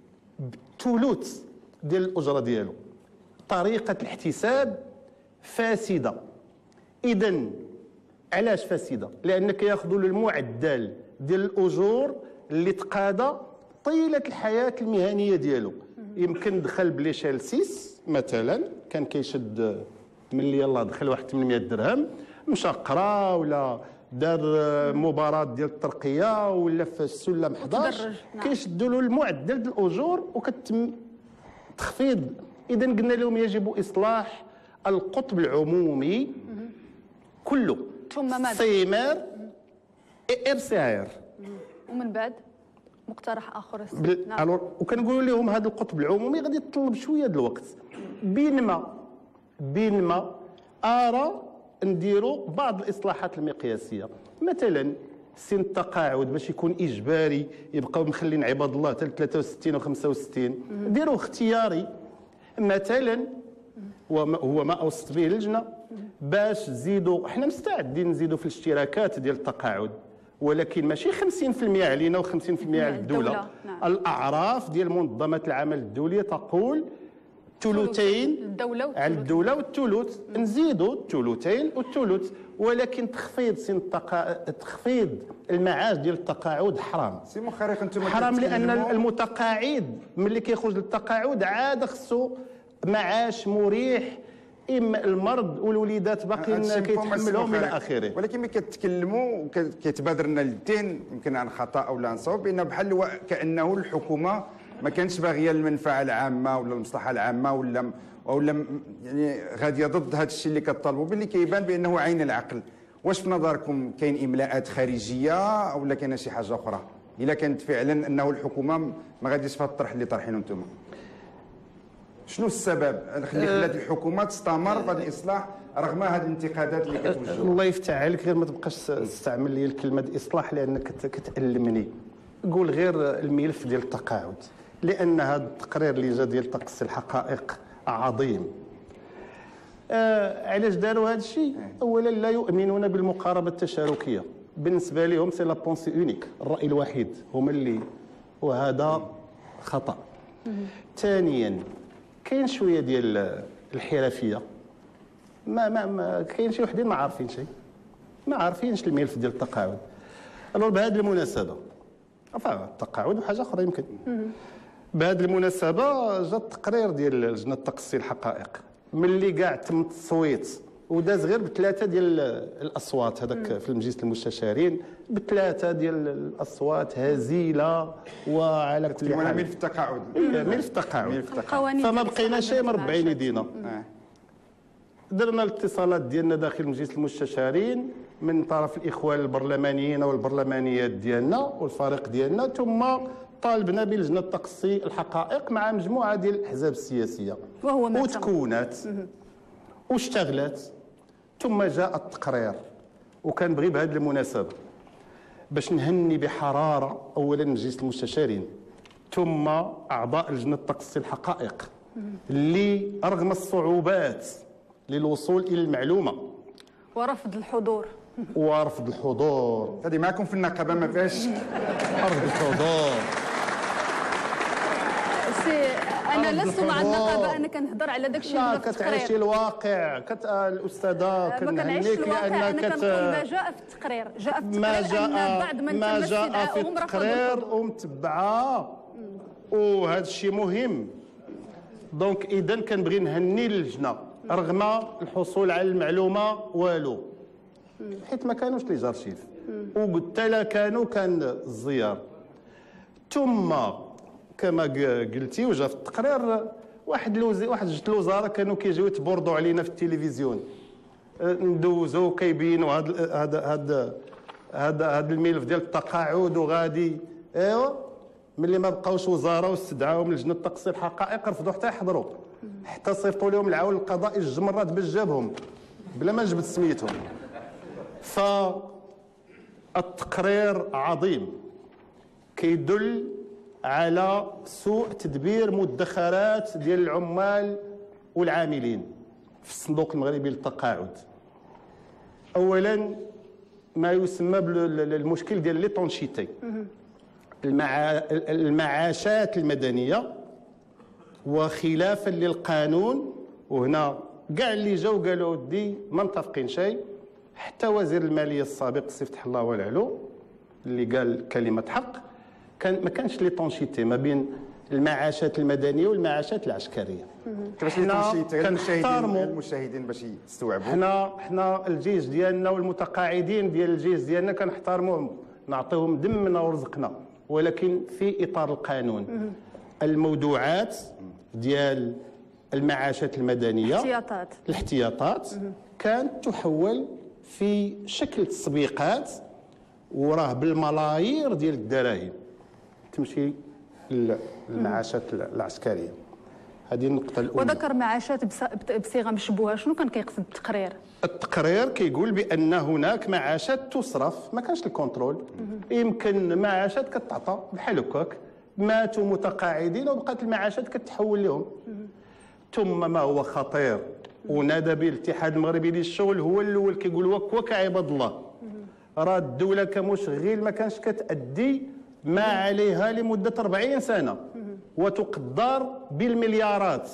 بثلث ديال الاجره ديالو. طريقه الاحتساب فاسده. اذا علاش فاسده؟ لان كياخذوا المعدل ديال الاجور اللي تقاضى طيله الحياه المهنيه ديالو. يمكن دخل بليشيل 6 مثلا كان كيشد ملي يلاه دخل واحد 800 درهم، مشى قرا ولا دار مباراه ديال الترقيه ولا في السلم 11 كيشدوا له المعدل ديال الاجور وكتم تخفيض. اذا قلنا لهم يجب اصلاح القطب العمومي كله، ثم ماذا؟ سيمار RCR. ومن بعد مقترح اخر. نعم. وكنقولوا لهم هذا القطب العمومي غادي يتطلب شويه ديال الوقت بينما ارى نديروا بعض الاصلاحات المقياسيه. مثلا سن التقاعد باش يكون اجباري يبقاو مخلين عباد الله حتى 63 و 65، ديروه اختياري مثلا، هو ما اوصت به اللجنه باش تزيدوا. حنا مستعدين نزيدوا في الاشتراكات ديال التقاعد، ولكن ماشي 50% علينا و50% على الدوله. نعم. الاعراف ديال منظمه العمل الدوليه تقول ثلثين على الدوله والثلث، نزيدوا الثلثين والثلث، ولكن تخفيض تخفيض المعاش ديال التقاعد حرام. سي مخارق انتم حرام، لان المتقاعد ملي كيخرج للتقاعد عاد خصو معاش مريح، اما المرض والوليدات باقيين كيتحملهم الى اخره. ولكن ملي كتكلموا كيتبادر لنا للذهن، يمكن عن خطا او لا نصوب، بان بحال كانه الحكومه ما كانتش باغيه المنفعه العامه ولا المصلحه العامه ولا يعني غاديه ضد هذا الشيء اللي كطالبوا به، اللي كيبان بانه عين العقل. واش في نظركم كاين املاءات خارجيه او لا كاين شي حاجه اخرى؟ الا كانت فعلا انه الحكومه ما غاديش في الطرح اللي طرحينه انتم، شنو السبب اللي خلات الحكومه تستمر في هذا الاصلاح رغم هذه الانتقادات اللي كتوجه؟ الله يفتح عليك، غير ما تبقاش تستعمل لي الكلمه الاصلاح لانك كتألمني. قول غير الملف ديال التقاعد، لان هذا التقرير اللي جا ديال تقصي الحقائق عظيم. علاش داروا هذا الشيء؟ اولا لا يؤمنون بالمقاربه التشاركيه، بالنسبه لهم سي لا بونسي اونيك، الراي الوحيد هما اللي، وهذا خطا. ثانيا كاين شويه ديال الحرفيه ما كاين شي وحدين ما عارفين شيء، ما عارفينش الملف ديال التقاعد. الو بهذه المناسبه التقاعد وحاجه اخرى يمكن. بهذه المناسبه جا التقرير ديال لجنه تقصي الحقائق ملي كاع تم التصويت وداز غير بثلاثه ديال الاصوات هذاك في مجلس المستشارين، بثلاثه ديال الاصوات هزيله وعلى كل حال ملف التقاعد. ملف التقاعد فما بقينا شيء مربعين يدينا. درنا الاتصالات ديالنا داخل مجلس المستشارين من طرف الاخوان البرلمانيين والبرلمانيات ديالنا والفريق ديالنا، ثم طالبنا بلجنه تقصي الحقائق مع مجموعه ديال الاحزاب السياسيه وهو وتكونت واشتغلت، ثم جاء التقرير. وكنبغي بهذه المناسبه باش نهني بحراره اولا مجلس المستشارين ثم اعضاء لجنه تقصي الحقائق اللي رغم الصعوبات للوصول الى المعلومه ورفض الحضور هذه معكم في النقابه ما فيهاش رفض الحضور. انا لست مع النقابه، انا كنهضر على داك الشيء لا اللي في التقرير. كتعيشي الواقع ما الاستاذه كنعيش كنهنيك الواقع، لان انا كنقول ما جاء في التقرير. جاء في التقرير ان بعض من ما تم جاء في استدعائهم رفضوا التقرير الحضور. ومتبعه، وهذا الشيء مهم. دونك اذا كنبغي نهني اللجنه رغم الحصول على المعلومه والو، حيت ما كانوش لي زارشيف وقلت لا كان الزيار. ثم كما قلتي وجا في التقرير واحد جوج الوزراء كانوا كيجيو يتبردوا علينا في التلفزيون، ندوزو كيبينوا هذا الملف ديال التقاعد وغادي ايوا ملي ما بقاوش وزراء واستدعاوهم لجنه تقصي الحقائق رفضوا حتى يحضروا، حتى صيفطوا لهم العون القضائي جوج مرات باش جابهم بلا ما نجبد سميتهم. فالتقرير عظيم كيدل على سوء تدبير مدخرات ديال العمال والعاملين في الصندوق المغربي للتقاعد. اولا ما يسمى بالمشكل ديال ليطونشيتي، المعاشات المدنيه، وخلافا للقانون. وهنا كاع اللي جاو قالوا ودي ما متفقين شيء، حتى وزير الماليه السابق سي فتح الله والعلو اللي قال كلمه حق، ما كانش ليطونشيتي ما بين المعاشات المدنيه والمعاشات العسكريه. كيفاش ليطونشيتي المشاهدين باش يستوعبوا؟ حنا الجيش ديالنا والمتقاعدين ديال الجيش ديالنا كنحترموهم، نعطيهم دمنا ورزقنا، ولكن في اطار القانون. الموضوعات ديال المعاشات المدنيه الاحتياطات كانت تحول في شكل تسويقات، وراه بالملايير ديال الدراهم تمشي للمعاشات العسكريه. هذه النقطه الاولى. وذكر معاشات بصيغه مشبوهه. شنو كان كيقصد التقرير؟ التقرير كيقول بان هناك معاشات تصرف ما كانش الكونترول، يمكن معاشات كتعطى بحال هكاك، ماتوا متقاعدين وبقات المعاشات كتحول لهم. ثم ما هو خطير ونادى به الاتحاد المغربي للشغل هو الاول كيقول وك عباد الله، راه الدوله كمشغل ما كانش كتأدي ما عليها لمده 40 سنه وتقدر بالمليارات.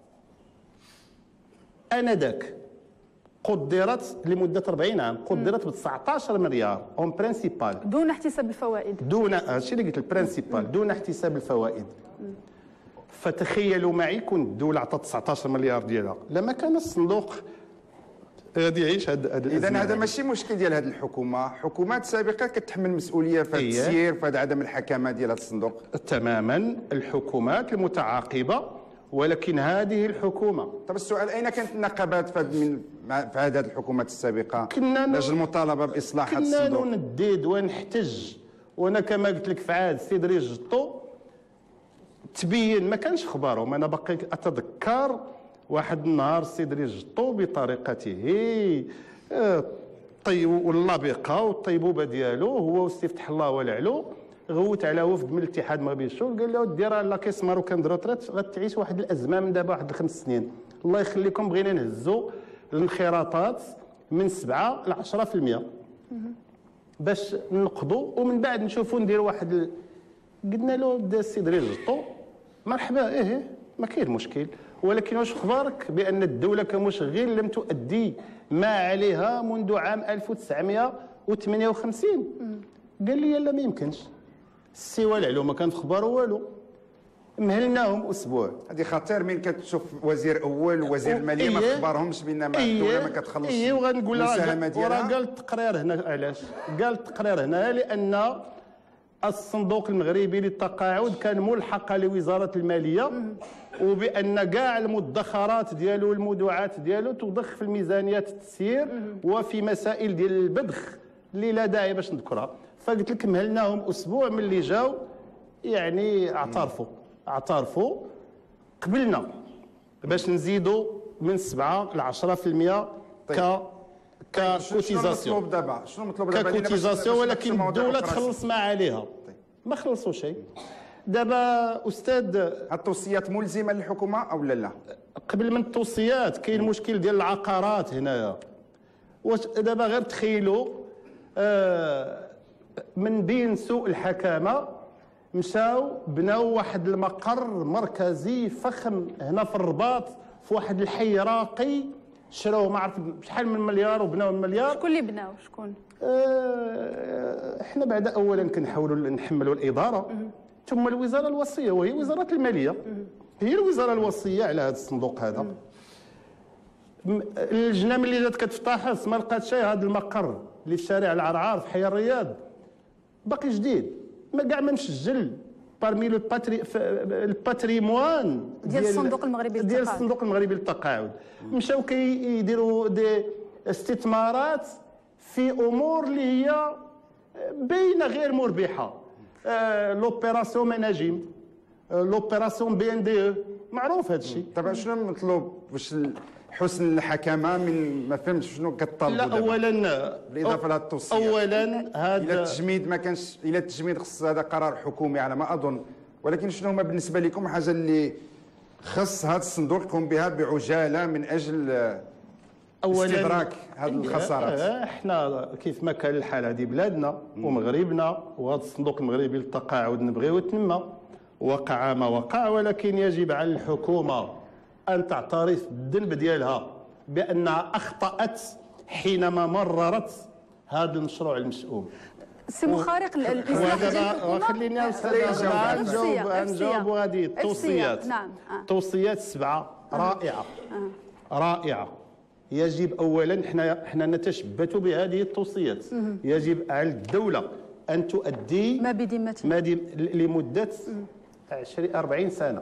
انذاك قدرت لمده 40 عام، قدرت ب 19 مليار اون برينسيبال دون احتساب الفوائد. دون هادشي اللي قلت البرينسيبال دون احتساب الفوائد. فتخيلوا معي كون الدوله عطات 19 مليار ديالها لما كان الصندوق غادي يعيش هذا اذا هذا ماشي مشكل ديال هذه الحكومه، حكومات سابقه كتحمل مسؤوليه في هذا التسيير في هذا عدم الحكمه ديال هذا الصندوق. تماما الحكومات المتعاقبه، ولكن هذه الحكومه. طب السؤال اين كانت النقابات في هذه الحكومات السابقه؟ لاجل المطالبه باصلاح هذا الصندوق. كنا نديد ونحتج، وانا كما قلت لك في عهد السيد ريس جطو تبين ما كانش خبارهم. انا باقي اتذكر واحد النهار السيد ريس جطو بطريقته واللبقه والطيبوبه ديالو هو والسي فتح الله والعلو غوت على وفد من الاتحاد المغربي للشغل، قال له دير لا كيسمر وكنديروا ترات غتعيش واحد الازمه من دابا واحد 5 سنين، الله يخليكم بغينا نهزوا الانخراطات من 7 ل 10% باش نقضوا ومن بعد نشوفوا نديروا قلنا له السيد ريس جطو مرحبا ما كاين مشكل، ولكن واش اخبارك بان الدوله كمشغل لم تؤدي ما عليها منذ عام 1958؟ قال لي لا ما يمكنش. السي والعلو ما كان في خبارو والو، مهلناهم اسبوع. هذه خطير من كتشوف وزير اول ووزير الماليه ما اخبارهمش بينما الدوله ما كتخلصش. وغنقول المساهمه ديالها. قال التقرير هنا علاش؟ قال التقرير هنا لان الصندوق المغربي للتقاعد كان ملحق لوزاره الماليه، وبان كاع المدخرات ديالو والمودوعات ديالو تضخ في الميزانيات التسيير وفي مسائل ديال البذخ اللي لا داعي باش نذكرها. فقلت لك مهلناهم اسبوع من اللي جاو، يعني اعترفوا قبلنا باش نزيدوا من 7 ل 10% ككوتيزاسيون. شنو مطلوب دابا ككوتيزاسيون، ولكن الدوله تخلص ما عليها. ما خلصوا شيء. دابا استاذ، التوصيات ملزمه للحكومه او لا؟ قبل من التوصيات كاين مشكل ديال العقارات هنايا. واش دابا غير تخيلوا من بين سوء الحكامه مشاو بناو واحد المقر مركزي فخم هنا في الرباط في واحد الحي راقي، شراوه ما عرف شحال من مليار وبناو مليار. شكون اللي بناو؟ شكون؟ احنا بعد اولا كنحاولوا نحملوا الاداره، ثم الوزاره الوصيه وهي وزاره الماليه، هي الوزاره الوصيه على هذا الصندوق هذا. اللجنه ملي جات كتفتحص ما لقات شيء. هذا المقر اللي في شارع العرعار في حي الرياض باقي جديد، ما كاع ما مسجل بارمي لو الباتريموان ديال الصندوق المغربي للتقاعد. ديال الصندوق المغربي للتقاعد. مشاو كيديروا دي استثمارات في امور اللي هي باينه غير مربحه. لوبيراسيون مناجم، لوبيراسيون بي ان دي، معروف هذا الشيء. طبعا شنو مطلوب باش حسن الحكمه؟ من ما فهمتش شنو كطالبوا لا دابا؟ اولا بالاضافه لهذه التوصيات، اولا هذا الى التجميد ما كانش، الى التجميد خص هذا قرار حكومي على ما اظن، ولكن شنو هما بالنسبه لكم حاجه اللي خص هذا الصندوق يقوم بها بعجاله من اجل استدراك هذه الخسارات؟ احنا كيف ما كان الحال هذه بلادنا ومغربنا، وهذا الصندوق المغربي للتقاعد نبغيو يتنمى. وقع ما وقع، ولكن يجب على الحكومه ان تعترف بالذنب ديالها بانها اخطات حينما مررت هذا المشروع المشؤوم. سي مخارق خليني نجاوب هذه التوصيات. نعم. توصيات 7 رائعه. يجب اولا احنا نتشبث بهذه التوصيات. يجب على الدوله ان تؤدي ما بذمتها لمده 40 سنه.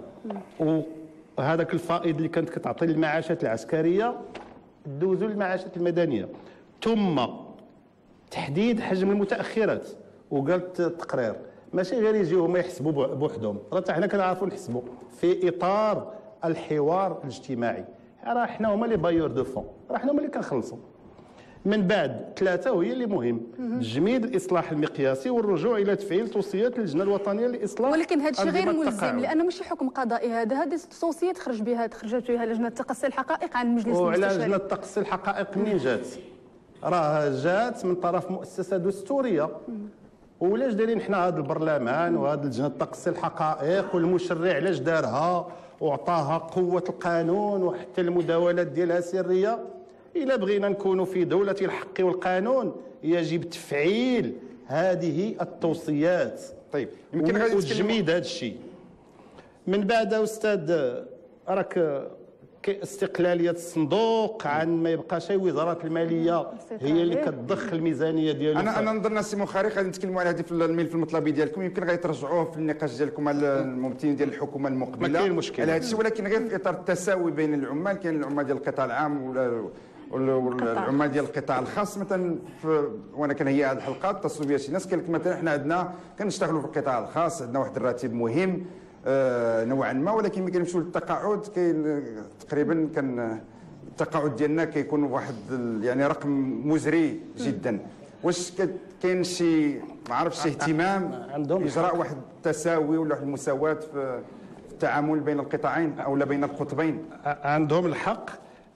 وهذاك الفائض اللي كانت كتعطي للمعاشات العسكريه دوزوا للمعاشات المدنيه. ثم تحديد حجم المتاخرات. وقالت التقرير ماشي غير يجيو هما يحسبوا بوحدهم، راه حنا كنعرفوا نحسبوا في اطار الحوار الاجتماعي. راه حنا هما لي بايور دو فون، راه حنا هما اللي كنخلصوا. من بعد 3 وهي اللي مهم: تجميد الاصلاح المقياسي والرجوع الى تفعيل توصيات اللجنه الوطنيه لاصلاح. ولكن هذا الشيء غير ملزم، لانه ماشي حكم قضائي. هذه توصيه خرجت بها لجنه تقصي الحقائق عن المجلس المستشاري. وعلى لجنه تقصي الحقائق منين جات؟ راه جات من طرف مؤسسه دستوريه. ولاش دايرين حنا هذا البرلمان وهذا لجنه تقصي الحقائق والمشرع علاش دارها وعطاها قوه القانون وحتى المداولات ديالها سريه؟ إلا بغينا نكونوا في دولة الحق والقانون يجب تفعيل هذه التوصيات. طيب يمكن غادي وتجميد هذا الشيء. من بعد أستاذ راك استقلالية الصندوق عن ما يبقى شيء. وزارة المالية هي اللي كتضخ الميزانية ديالو. أنا نظن سي مخارق غادي نتكلموا على هذه في الملف المطلبي ديالكم، يمكن غادي ترجعوه في النقاش ديالكم على الممثلين ديال الحكومة المقبلة. ما كاين مشكل على هذا الشيء، ولكن غير في إطار التساوي بين العمال. كاين العمال ديال القطاع العام والعمال ديال القطاع الخاص. مثلا وانا كنهيئ هذه الحلقات اتصلوا بيا شي ناس قال لك مثلا احنا عندنا كنشتغلوا في القطاع الخاص، عندنا واحد الراتب مهم نوعا ما، ولكن ملي كنمشيو للتقاعد كاين تقريبا التقاعد ديالنا كيكون واحد يعني رقم مزري جدا. واش كاين شي ما عرفتش اهتمام اجراء واحد التساوي ولا واحد المساواه في التعامل بين القطاعين او لا بين القطبين؟ عندهم الحق.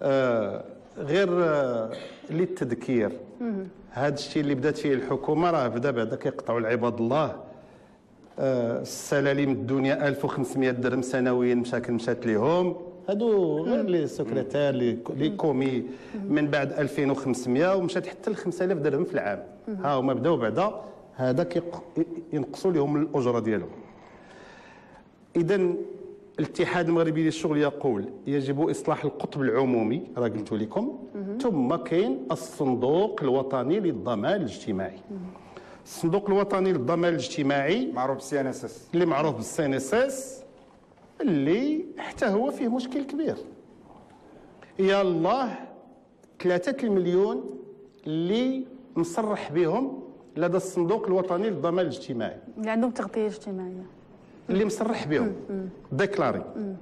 غير للتذكير، هذا الشيء اللي بدات فيه الحكومه راه بدا بعدا كيقطعوا العباد الله. السلالم الدنيا 1500 درهم سنويا مشات لهم. هادو غير لي سكرتير لي كومي من بعد 2500 ومشات حتى ل 5000 درهم في العام. ها هما بداو بعدا هذا ينقصوا لهم الاجره ديالهم. اذا الاتحاد المغربي للشغل يقول يجب اصلاح القطب العمومي، راه قلت لكم، ثم كاين الصندوق الوطني للضمان الاجتماعي. الصندوق الوطني للضمان الاجتماعي معروف بالسي ان اس اس، اللي معروف بالسي ان اس اس، اللي حتى هو فيه مشكل كبير. يا الله 3 المليون اللي مصرح بهم لدى الصندوق الوطني للضمان الاجتماعي، اللي عندهم تغطيه اجتماعيه، اللي مصرح بهم ديكلاري.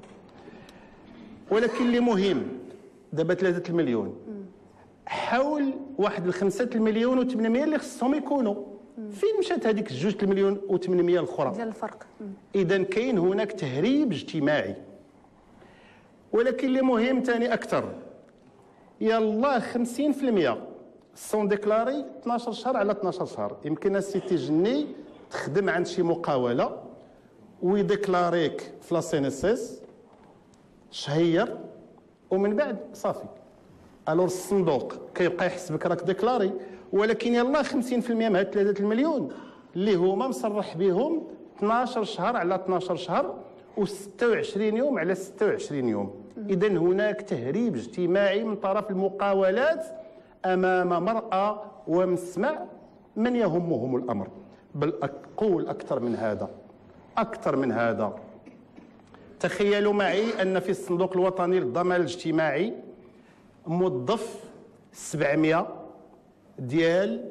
ولكن اللي مهم دابا 3 المليون حول واحد 5 المليون و800 اللي خصهم يكونوا فين مشات هذيك 2 المليون و800 الاخرى ديال الفرق. اذا كاين هناك تهريب اجتماعي. ولكن اللي مهم ثاني اكثر، يلا 50% سون ديكلاري 12 شهر على 12 شهر. يمكن السي تيجني تخدم عند شي مقاوله ويديكلاريك في لا سي ان اس اس شهير ومن بعد صافي. الور الصندوق كيبقى يحسبك راك ديكلاري، ولكن يلا 50% من هاد 3 المليون اللي هما مصرح بهم 12 شهر على 12 شهر و26 يوم على 26 يوم. اذا هناك تهريب اجتماعي من طرف المقاولات امام مرأى ومسمع من يهمهم الامر. بل اقول اكثر من هذا، تخيلوا معي ان في الصندوق الوطني للضمان الاجتماعي موظف 700 ديال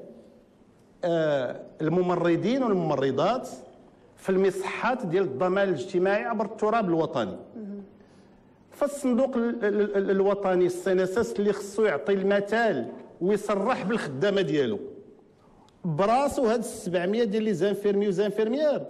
الممرضين والممرضات في المصحات ديال الضمان الاجتماعي عبر التراب الوطني. فالصندوق الوطني السينسس اللي خصو يعطي المثال ويصرح بالخدامه ديالو براسو، هاد 700 ديال لي زانفيرمي وزانفيرميير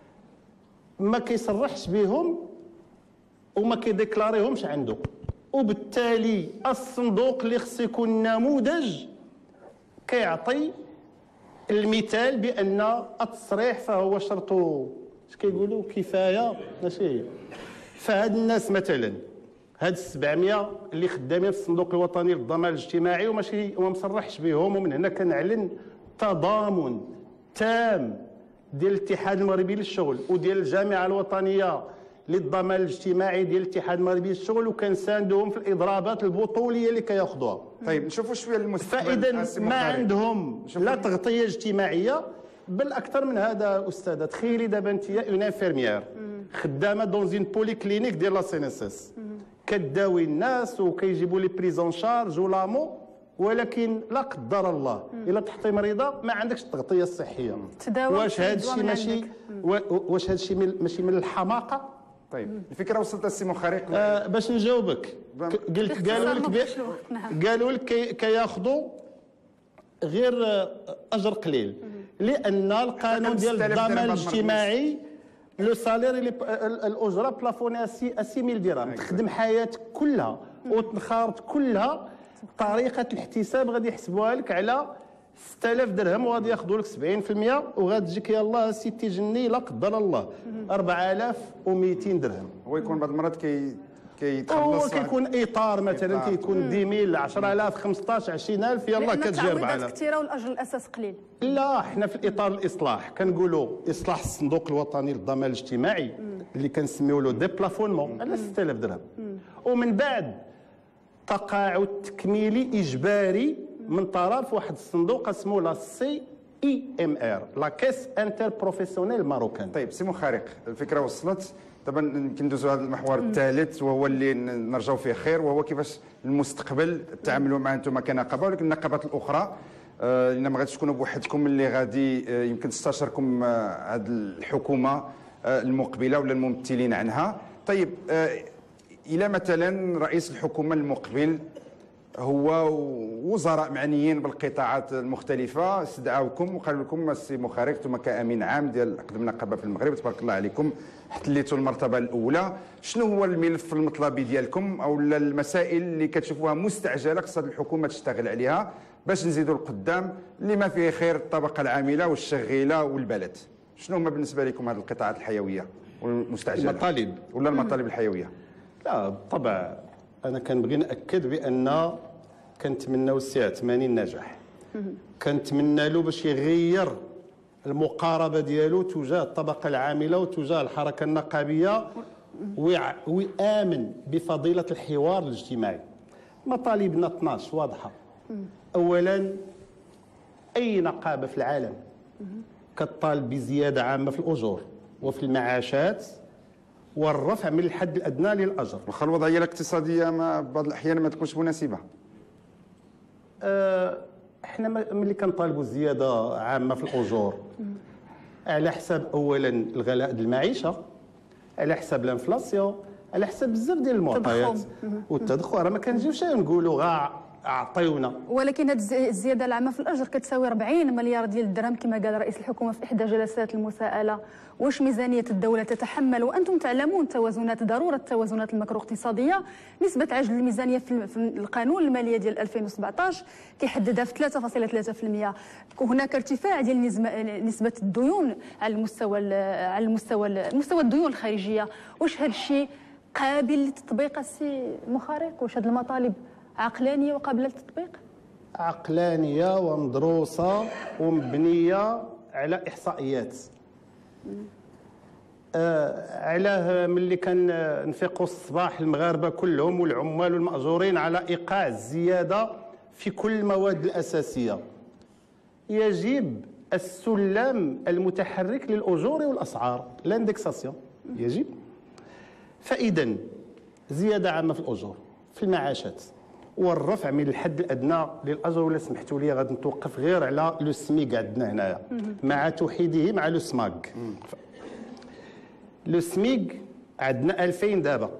ما كيصرحش بهم وما كيديكلاريهمش عنده. وبالتالي الصندوق اللي خصو يكون نموذج كيعطي المثال بان التصريح فهو شرط اش كيقولوا كفايه ماشي. فهاد الناس مثلا هاد 700 اللي خدامين في الصندوق الوطني للضمان الاجتماعي وما مصرحش بهم، ومن هنا كنعلن تضامن تام ديال الاتحاد المغربي للشغل وديال الجامعه الوطنيه للضمان الاجتماعي ديال الاتحاد المغربي للشغل، وكنساندهم في الاضرابات البطوليه اللي كياخذوها. طيب نشوفوا شويه المستقبل. فاذا ما عندهم لا تغطيه اجتماعيه، بل اكثر من هذا استاذه. تخيلي دابا انت اون انفيرميير خدامه دون زين بولي كلينيك ديال لا سي ان اس اس، كداوي الناس وكيجيبوا لي بريزون شارج ولامو، ولكن لا قدر الله الا طحتي مريضه ما عندكش التغطيه الصحيه. واش هذا الشيء ماشي واش هذا الشيء ماشي من الحماقه؟ طيب الفكره وصلت السي مخارق. باش نجاوبك قلت قالوا لك كياخذوا غير اجر قليل، لان القانون ديال الضمان الاجتماعي لو سالير الاجره بلافوني 6000 درهم. تخدم حياتك كلها وتنخرط كلها، طريقه الاحتساب غادي يحسبوها لك على 6000 درهم وغادي ياخذوا لك 70%، وغادي تجيك يلاه سي تيجني لا قدر الله 4200 درهم. هو يكون بعض المرات كيتخلص، هو كيكون اطار مثلا كيكون 10000 10000 15 20000 يلاه كتجي 4000. التعويضات كثيره والاجر الاساس قليل. لا، حنا في الاطار الاصلاح كنقولوا اصلاح الصندوق الوطني للضمان الاجتماعي اللي كنسميو له ديبلافونمون على 6000 درهم، ومن بعد تقاعد تكميلي اجباري من طرف واحد الصندوق اسمه لا سي اي ام ار، لا كيس انتر بروفيسيونيل ماروكان. طيب سي مخارق، الفكره وصلت. طبعا يمكن ندوزوا هذا المحور الثالث وهو اللي نرجعوا فيه خير، وهو كيفاش المستقبل تعاملوا معه انتم كنقابه، ولكن النقابات الاخرى لان ما غاديش تكونوا بوحدكم اللي غادي يمكن تستشركم هذه الحكومه المقبله ولا الممثلين عنها. طيب الى مثلا رئيس الحكومه المقبل هو وزراء معنيين بالقطاعات المختلفه استدعاوكم وقالوا لكم السي مخارق انتم كامين عام ديال اقدم نقابه في المغرب تبارك الله عليكم حتليتوا المرتبه الاولى، شنو هو الملف المطلبي ديالكم او المسائل اللي كتشوفوها مستعجله خصها الحكومه تشتغل عليها باش نزيدوا القدام لما فيه خير الطبقه العامله والشغيله والبلد؟ شنو هما بالنسبه لكم هذه القطاعات الحيويه والمستعجله؟ المطالب ولا المطالب الحيويه؟ لا بالطبع انا كنبغي ناكد بان كنتمناو السي عثماني النجاح، كنتمنى له باش يغير المقاربه ديالو تجاه الطبقه العامله وتجاه الحركه النقابيه ويامن بفضيله الحوار الاجتماعي. مطالبنا 12 واضحه. اولا، اي نقابه في العالم كتطالب بزياده عامه في الاجور وفي المعاشات والرفع من الحد الادنى للاجر. واخا الوضعيه الاقتصاديه ما بعض الاحيان ما تكونش مناسبه. احنا ملي كنطالبوا زياده عامه في الاجور على حساب اولا الغلاء ديال المعيشه، على حساب الانفلاسيون، على حساب بزاف ديال المعطيات والتضخم، راه ما كنجيوش نقولوا غا اعطيونا. ولكن هذه الزياده العامه في الاجر كتساوي 40 مليار ديال الدرهم كما قال رئيس الحكومه في احدى جلسات المساءله. واش ميزانيه الدوله تتحمل وانتم تعلمون ضروره التوازنات الماكرو اقتصاديه؟ نسبه عجز الميزانيه في القانون الماليه ديال 2017 كيحددها في 3.3%. هناك ارتفاع ديال نسبه الديون على المستوى الديون الخارجيه. واش هذا الشيء قابل للتطبيق السي مخارق؟ واش هذه المطالب عقلانيه وقابله للتطبيق؟ عقلانيه ومدروسه ومبنيه على احصائيات. علاه ملي كنفيقوا الصباح المغاربه كلهم والعمال والمأجورين على ايقاع الزياده في كل المواد الاساسيه، يجب السلم المتحرك للاجور والاسعار، الاندكساسيون يجب. فاذا زياده عامه في الاجور، في المعاشات، والرفع من الحد الادنى للاجر. ولا سمحتوا لي غادي نتوقف غير على لو سميك عندنا هنايا مع توحيده مع لو سماك. لو سميك عندنا 2000 دابا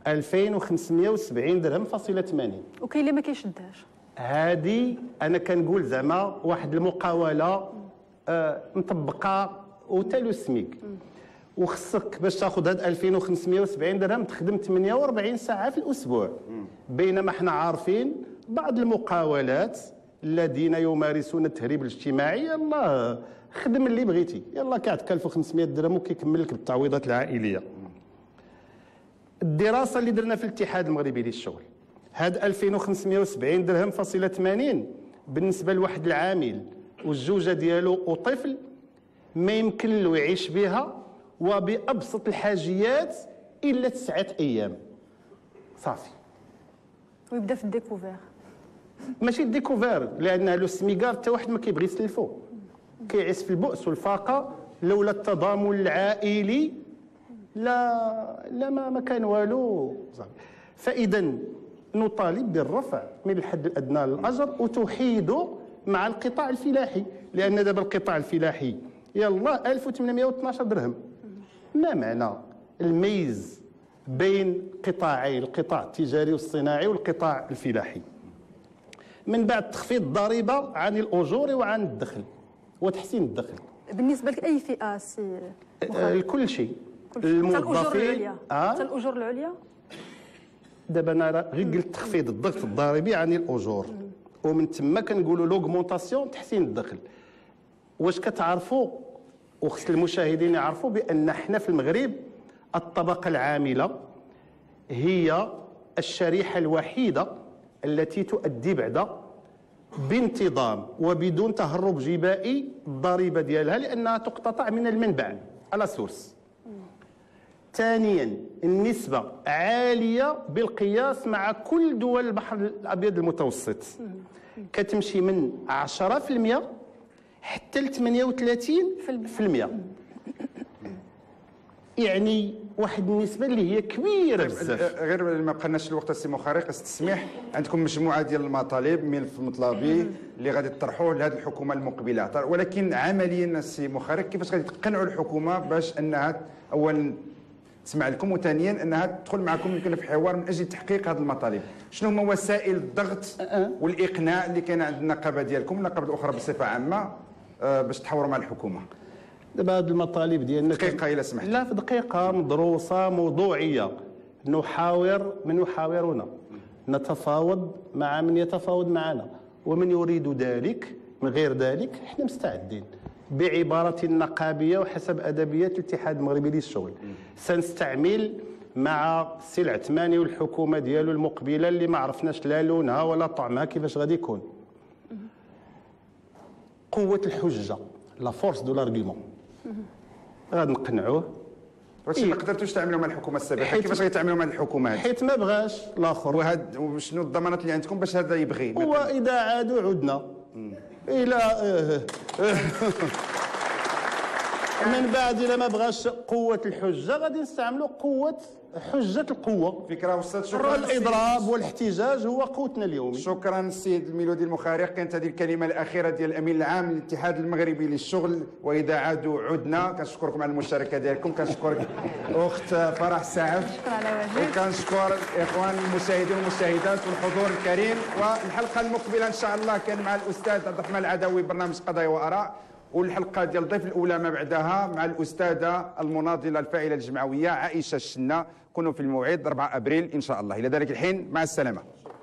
2570 درهم فاصله 80. وكاين اللي ما كيشدهاش. هذه انا كنقول زعما واحد المقاوله مطبقه وتا لو سميك. وخصك باش تاخذ هاد 2570 درهم تخدم 48 ساعه في الاسبوع. بينما احنا عارفين بعض المقاولات الذين يمارسون التهريب الاجتماعي، يلا خدم اللي بغيتي، يلا كتكلف 500 درهم وكيكمل لك بالتعويضات العائليه. الدراسه اللي درنا في الاتحاد المغربي للشغل، هاد 2570 درهم فاصله 80 بالنسبه لواحد العامل والزوجه ديالو وطفل ما يمكن له يعيش بها وبأبسط الحاجيات إلا 9 أيام صافي. ويبدا في الديكوفير. ماشي الديكوفير، لأن لو سميكار حتى واحد ما كيبغي يسلفو، كيعيش في البؤس والفاقة. لولا التضامن العائلي لا ما كان والو. فإذا نطالب بالرفع من الحد الأدنى للأجر وتوحيده مع القطاع الفلاحي، لأن دابا القطاع الفلاحي يلا 1812 درهم. ما معنى الميز بين قطاعي القطاع التجاري والصناعي والقطاع الفلاحي؟ من بعد تخفيض الضريبه عن الاجور وعن الدخل وتحسين الدخل بالنسبه لأي فئه سي لكل شيء. الموظفين حتى الاجور العليا. دابا انا غير قلت تخفيض الضغط الضريبي عن الاجور ومن تما كنقولوا لوغمونطاسيون تحسين الدخل. واش كتعرفوا وخص المشاهدين يعرفوا بان احنا في المغرب الطبقه العامله هي الشريحه الوحيده التي تؤدي بعد بانتظام وبدون تهرب جبائي الضريبه ديالها، لانها تقتطع من المنبع على سورس. ثانيا، النسبه عاليه بالقياس مع كل دول البحر الابيض المتوسط، كتمشي من 10% حتى ل 38%. يعني واحد النسبه اللي هي كبيره بزاف. غير ما بقناش الوقت السي مخارق، استسمح، عندكم مجموعه ديال المطالب ملف مطلبي اللي غادي تطرحوه لهذه الحكومه المقبله، ولكن عمليا السي مخارق كيفاش غادي تقنعوا الحكومه باش انها اولا تسمع لكم وثانيا انها تدخل معكم يمكن في حوار من اجل تحقيق هذه المطالب؟ شنو هما وسائل الضغط والاقناع اللي كاين عند النقابه ديالكم والنقابه الاخرى بصفه عامه باش تحاوروا مع الحكومه؟ دابا هذه المطالب ديالنا دقيقه الا سمحت. لا، في دقيقه مدروسه موضوعيه. نحاور من يحاورنا، نتفاوض مع من يتفاوض معنا، ومن يريد ذلك. من غير ذلك احنا مستعدين بعباره نقابيه وحسب ادبيات الاتحاد المغربي للشغل. سنستعمل مع السي العثماني والحكومه ديالو المقبله اللي ما عرفناش لا لونها ولا طعمها كيفاش غادي يكون. قوه الحجه، لا فورس دو لارغيومون، غادي نقنعوه. واش ما قدرتوش تعملوا مع الحكومه السابقه، كيفاش غيتعاملوا مع الحكومه هذه؟ حيت ما بغاش الاخر. وشنو الضمانات اللي عندكم باش هذا يبغي؟ هو اذا عادوا عدنا الى من بعد الا ما بغاش قوه الحجه غادي نستعملوا قوه حجه القوه. فكره استاذ، شكرا. الاضراب والاحتجاج هو قوتنا اليومي. شكرا السيد الميلودي المخارق. كانت هذه الكلمه الاخيره ديال الامين العام للاتحاد المغربي للشغل، واذا عادوا عدنا. كنشكركم على المشاركه ديالكم، كنشكر اخت فرح سعف، شكرا على واجب، وكنشكر الاخوان المشاهدين والمشاهدات والحضور الكريم. والحلقه المقبله ان شاء الله كان مع الاستاذ عبد الرحمن العدوي برنامج قضايا واراء، والحلقه ديال الضيف الاولى ما بعدها مع الاستاذه المناضله الفاعله الجمعويه عائشه الشنا. كونوا في الموعد 4 ابريل ان شاء الله. الى ذلك الحين مع السلامه.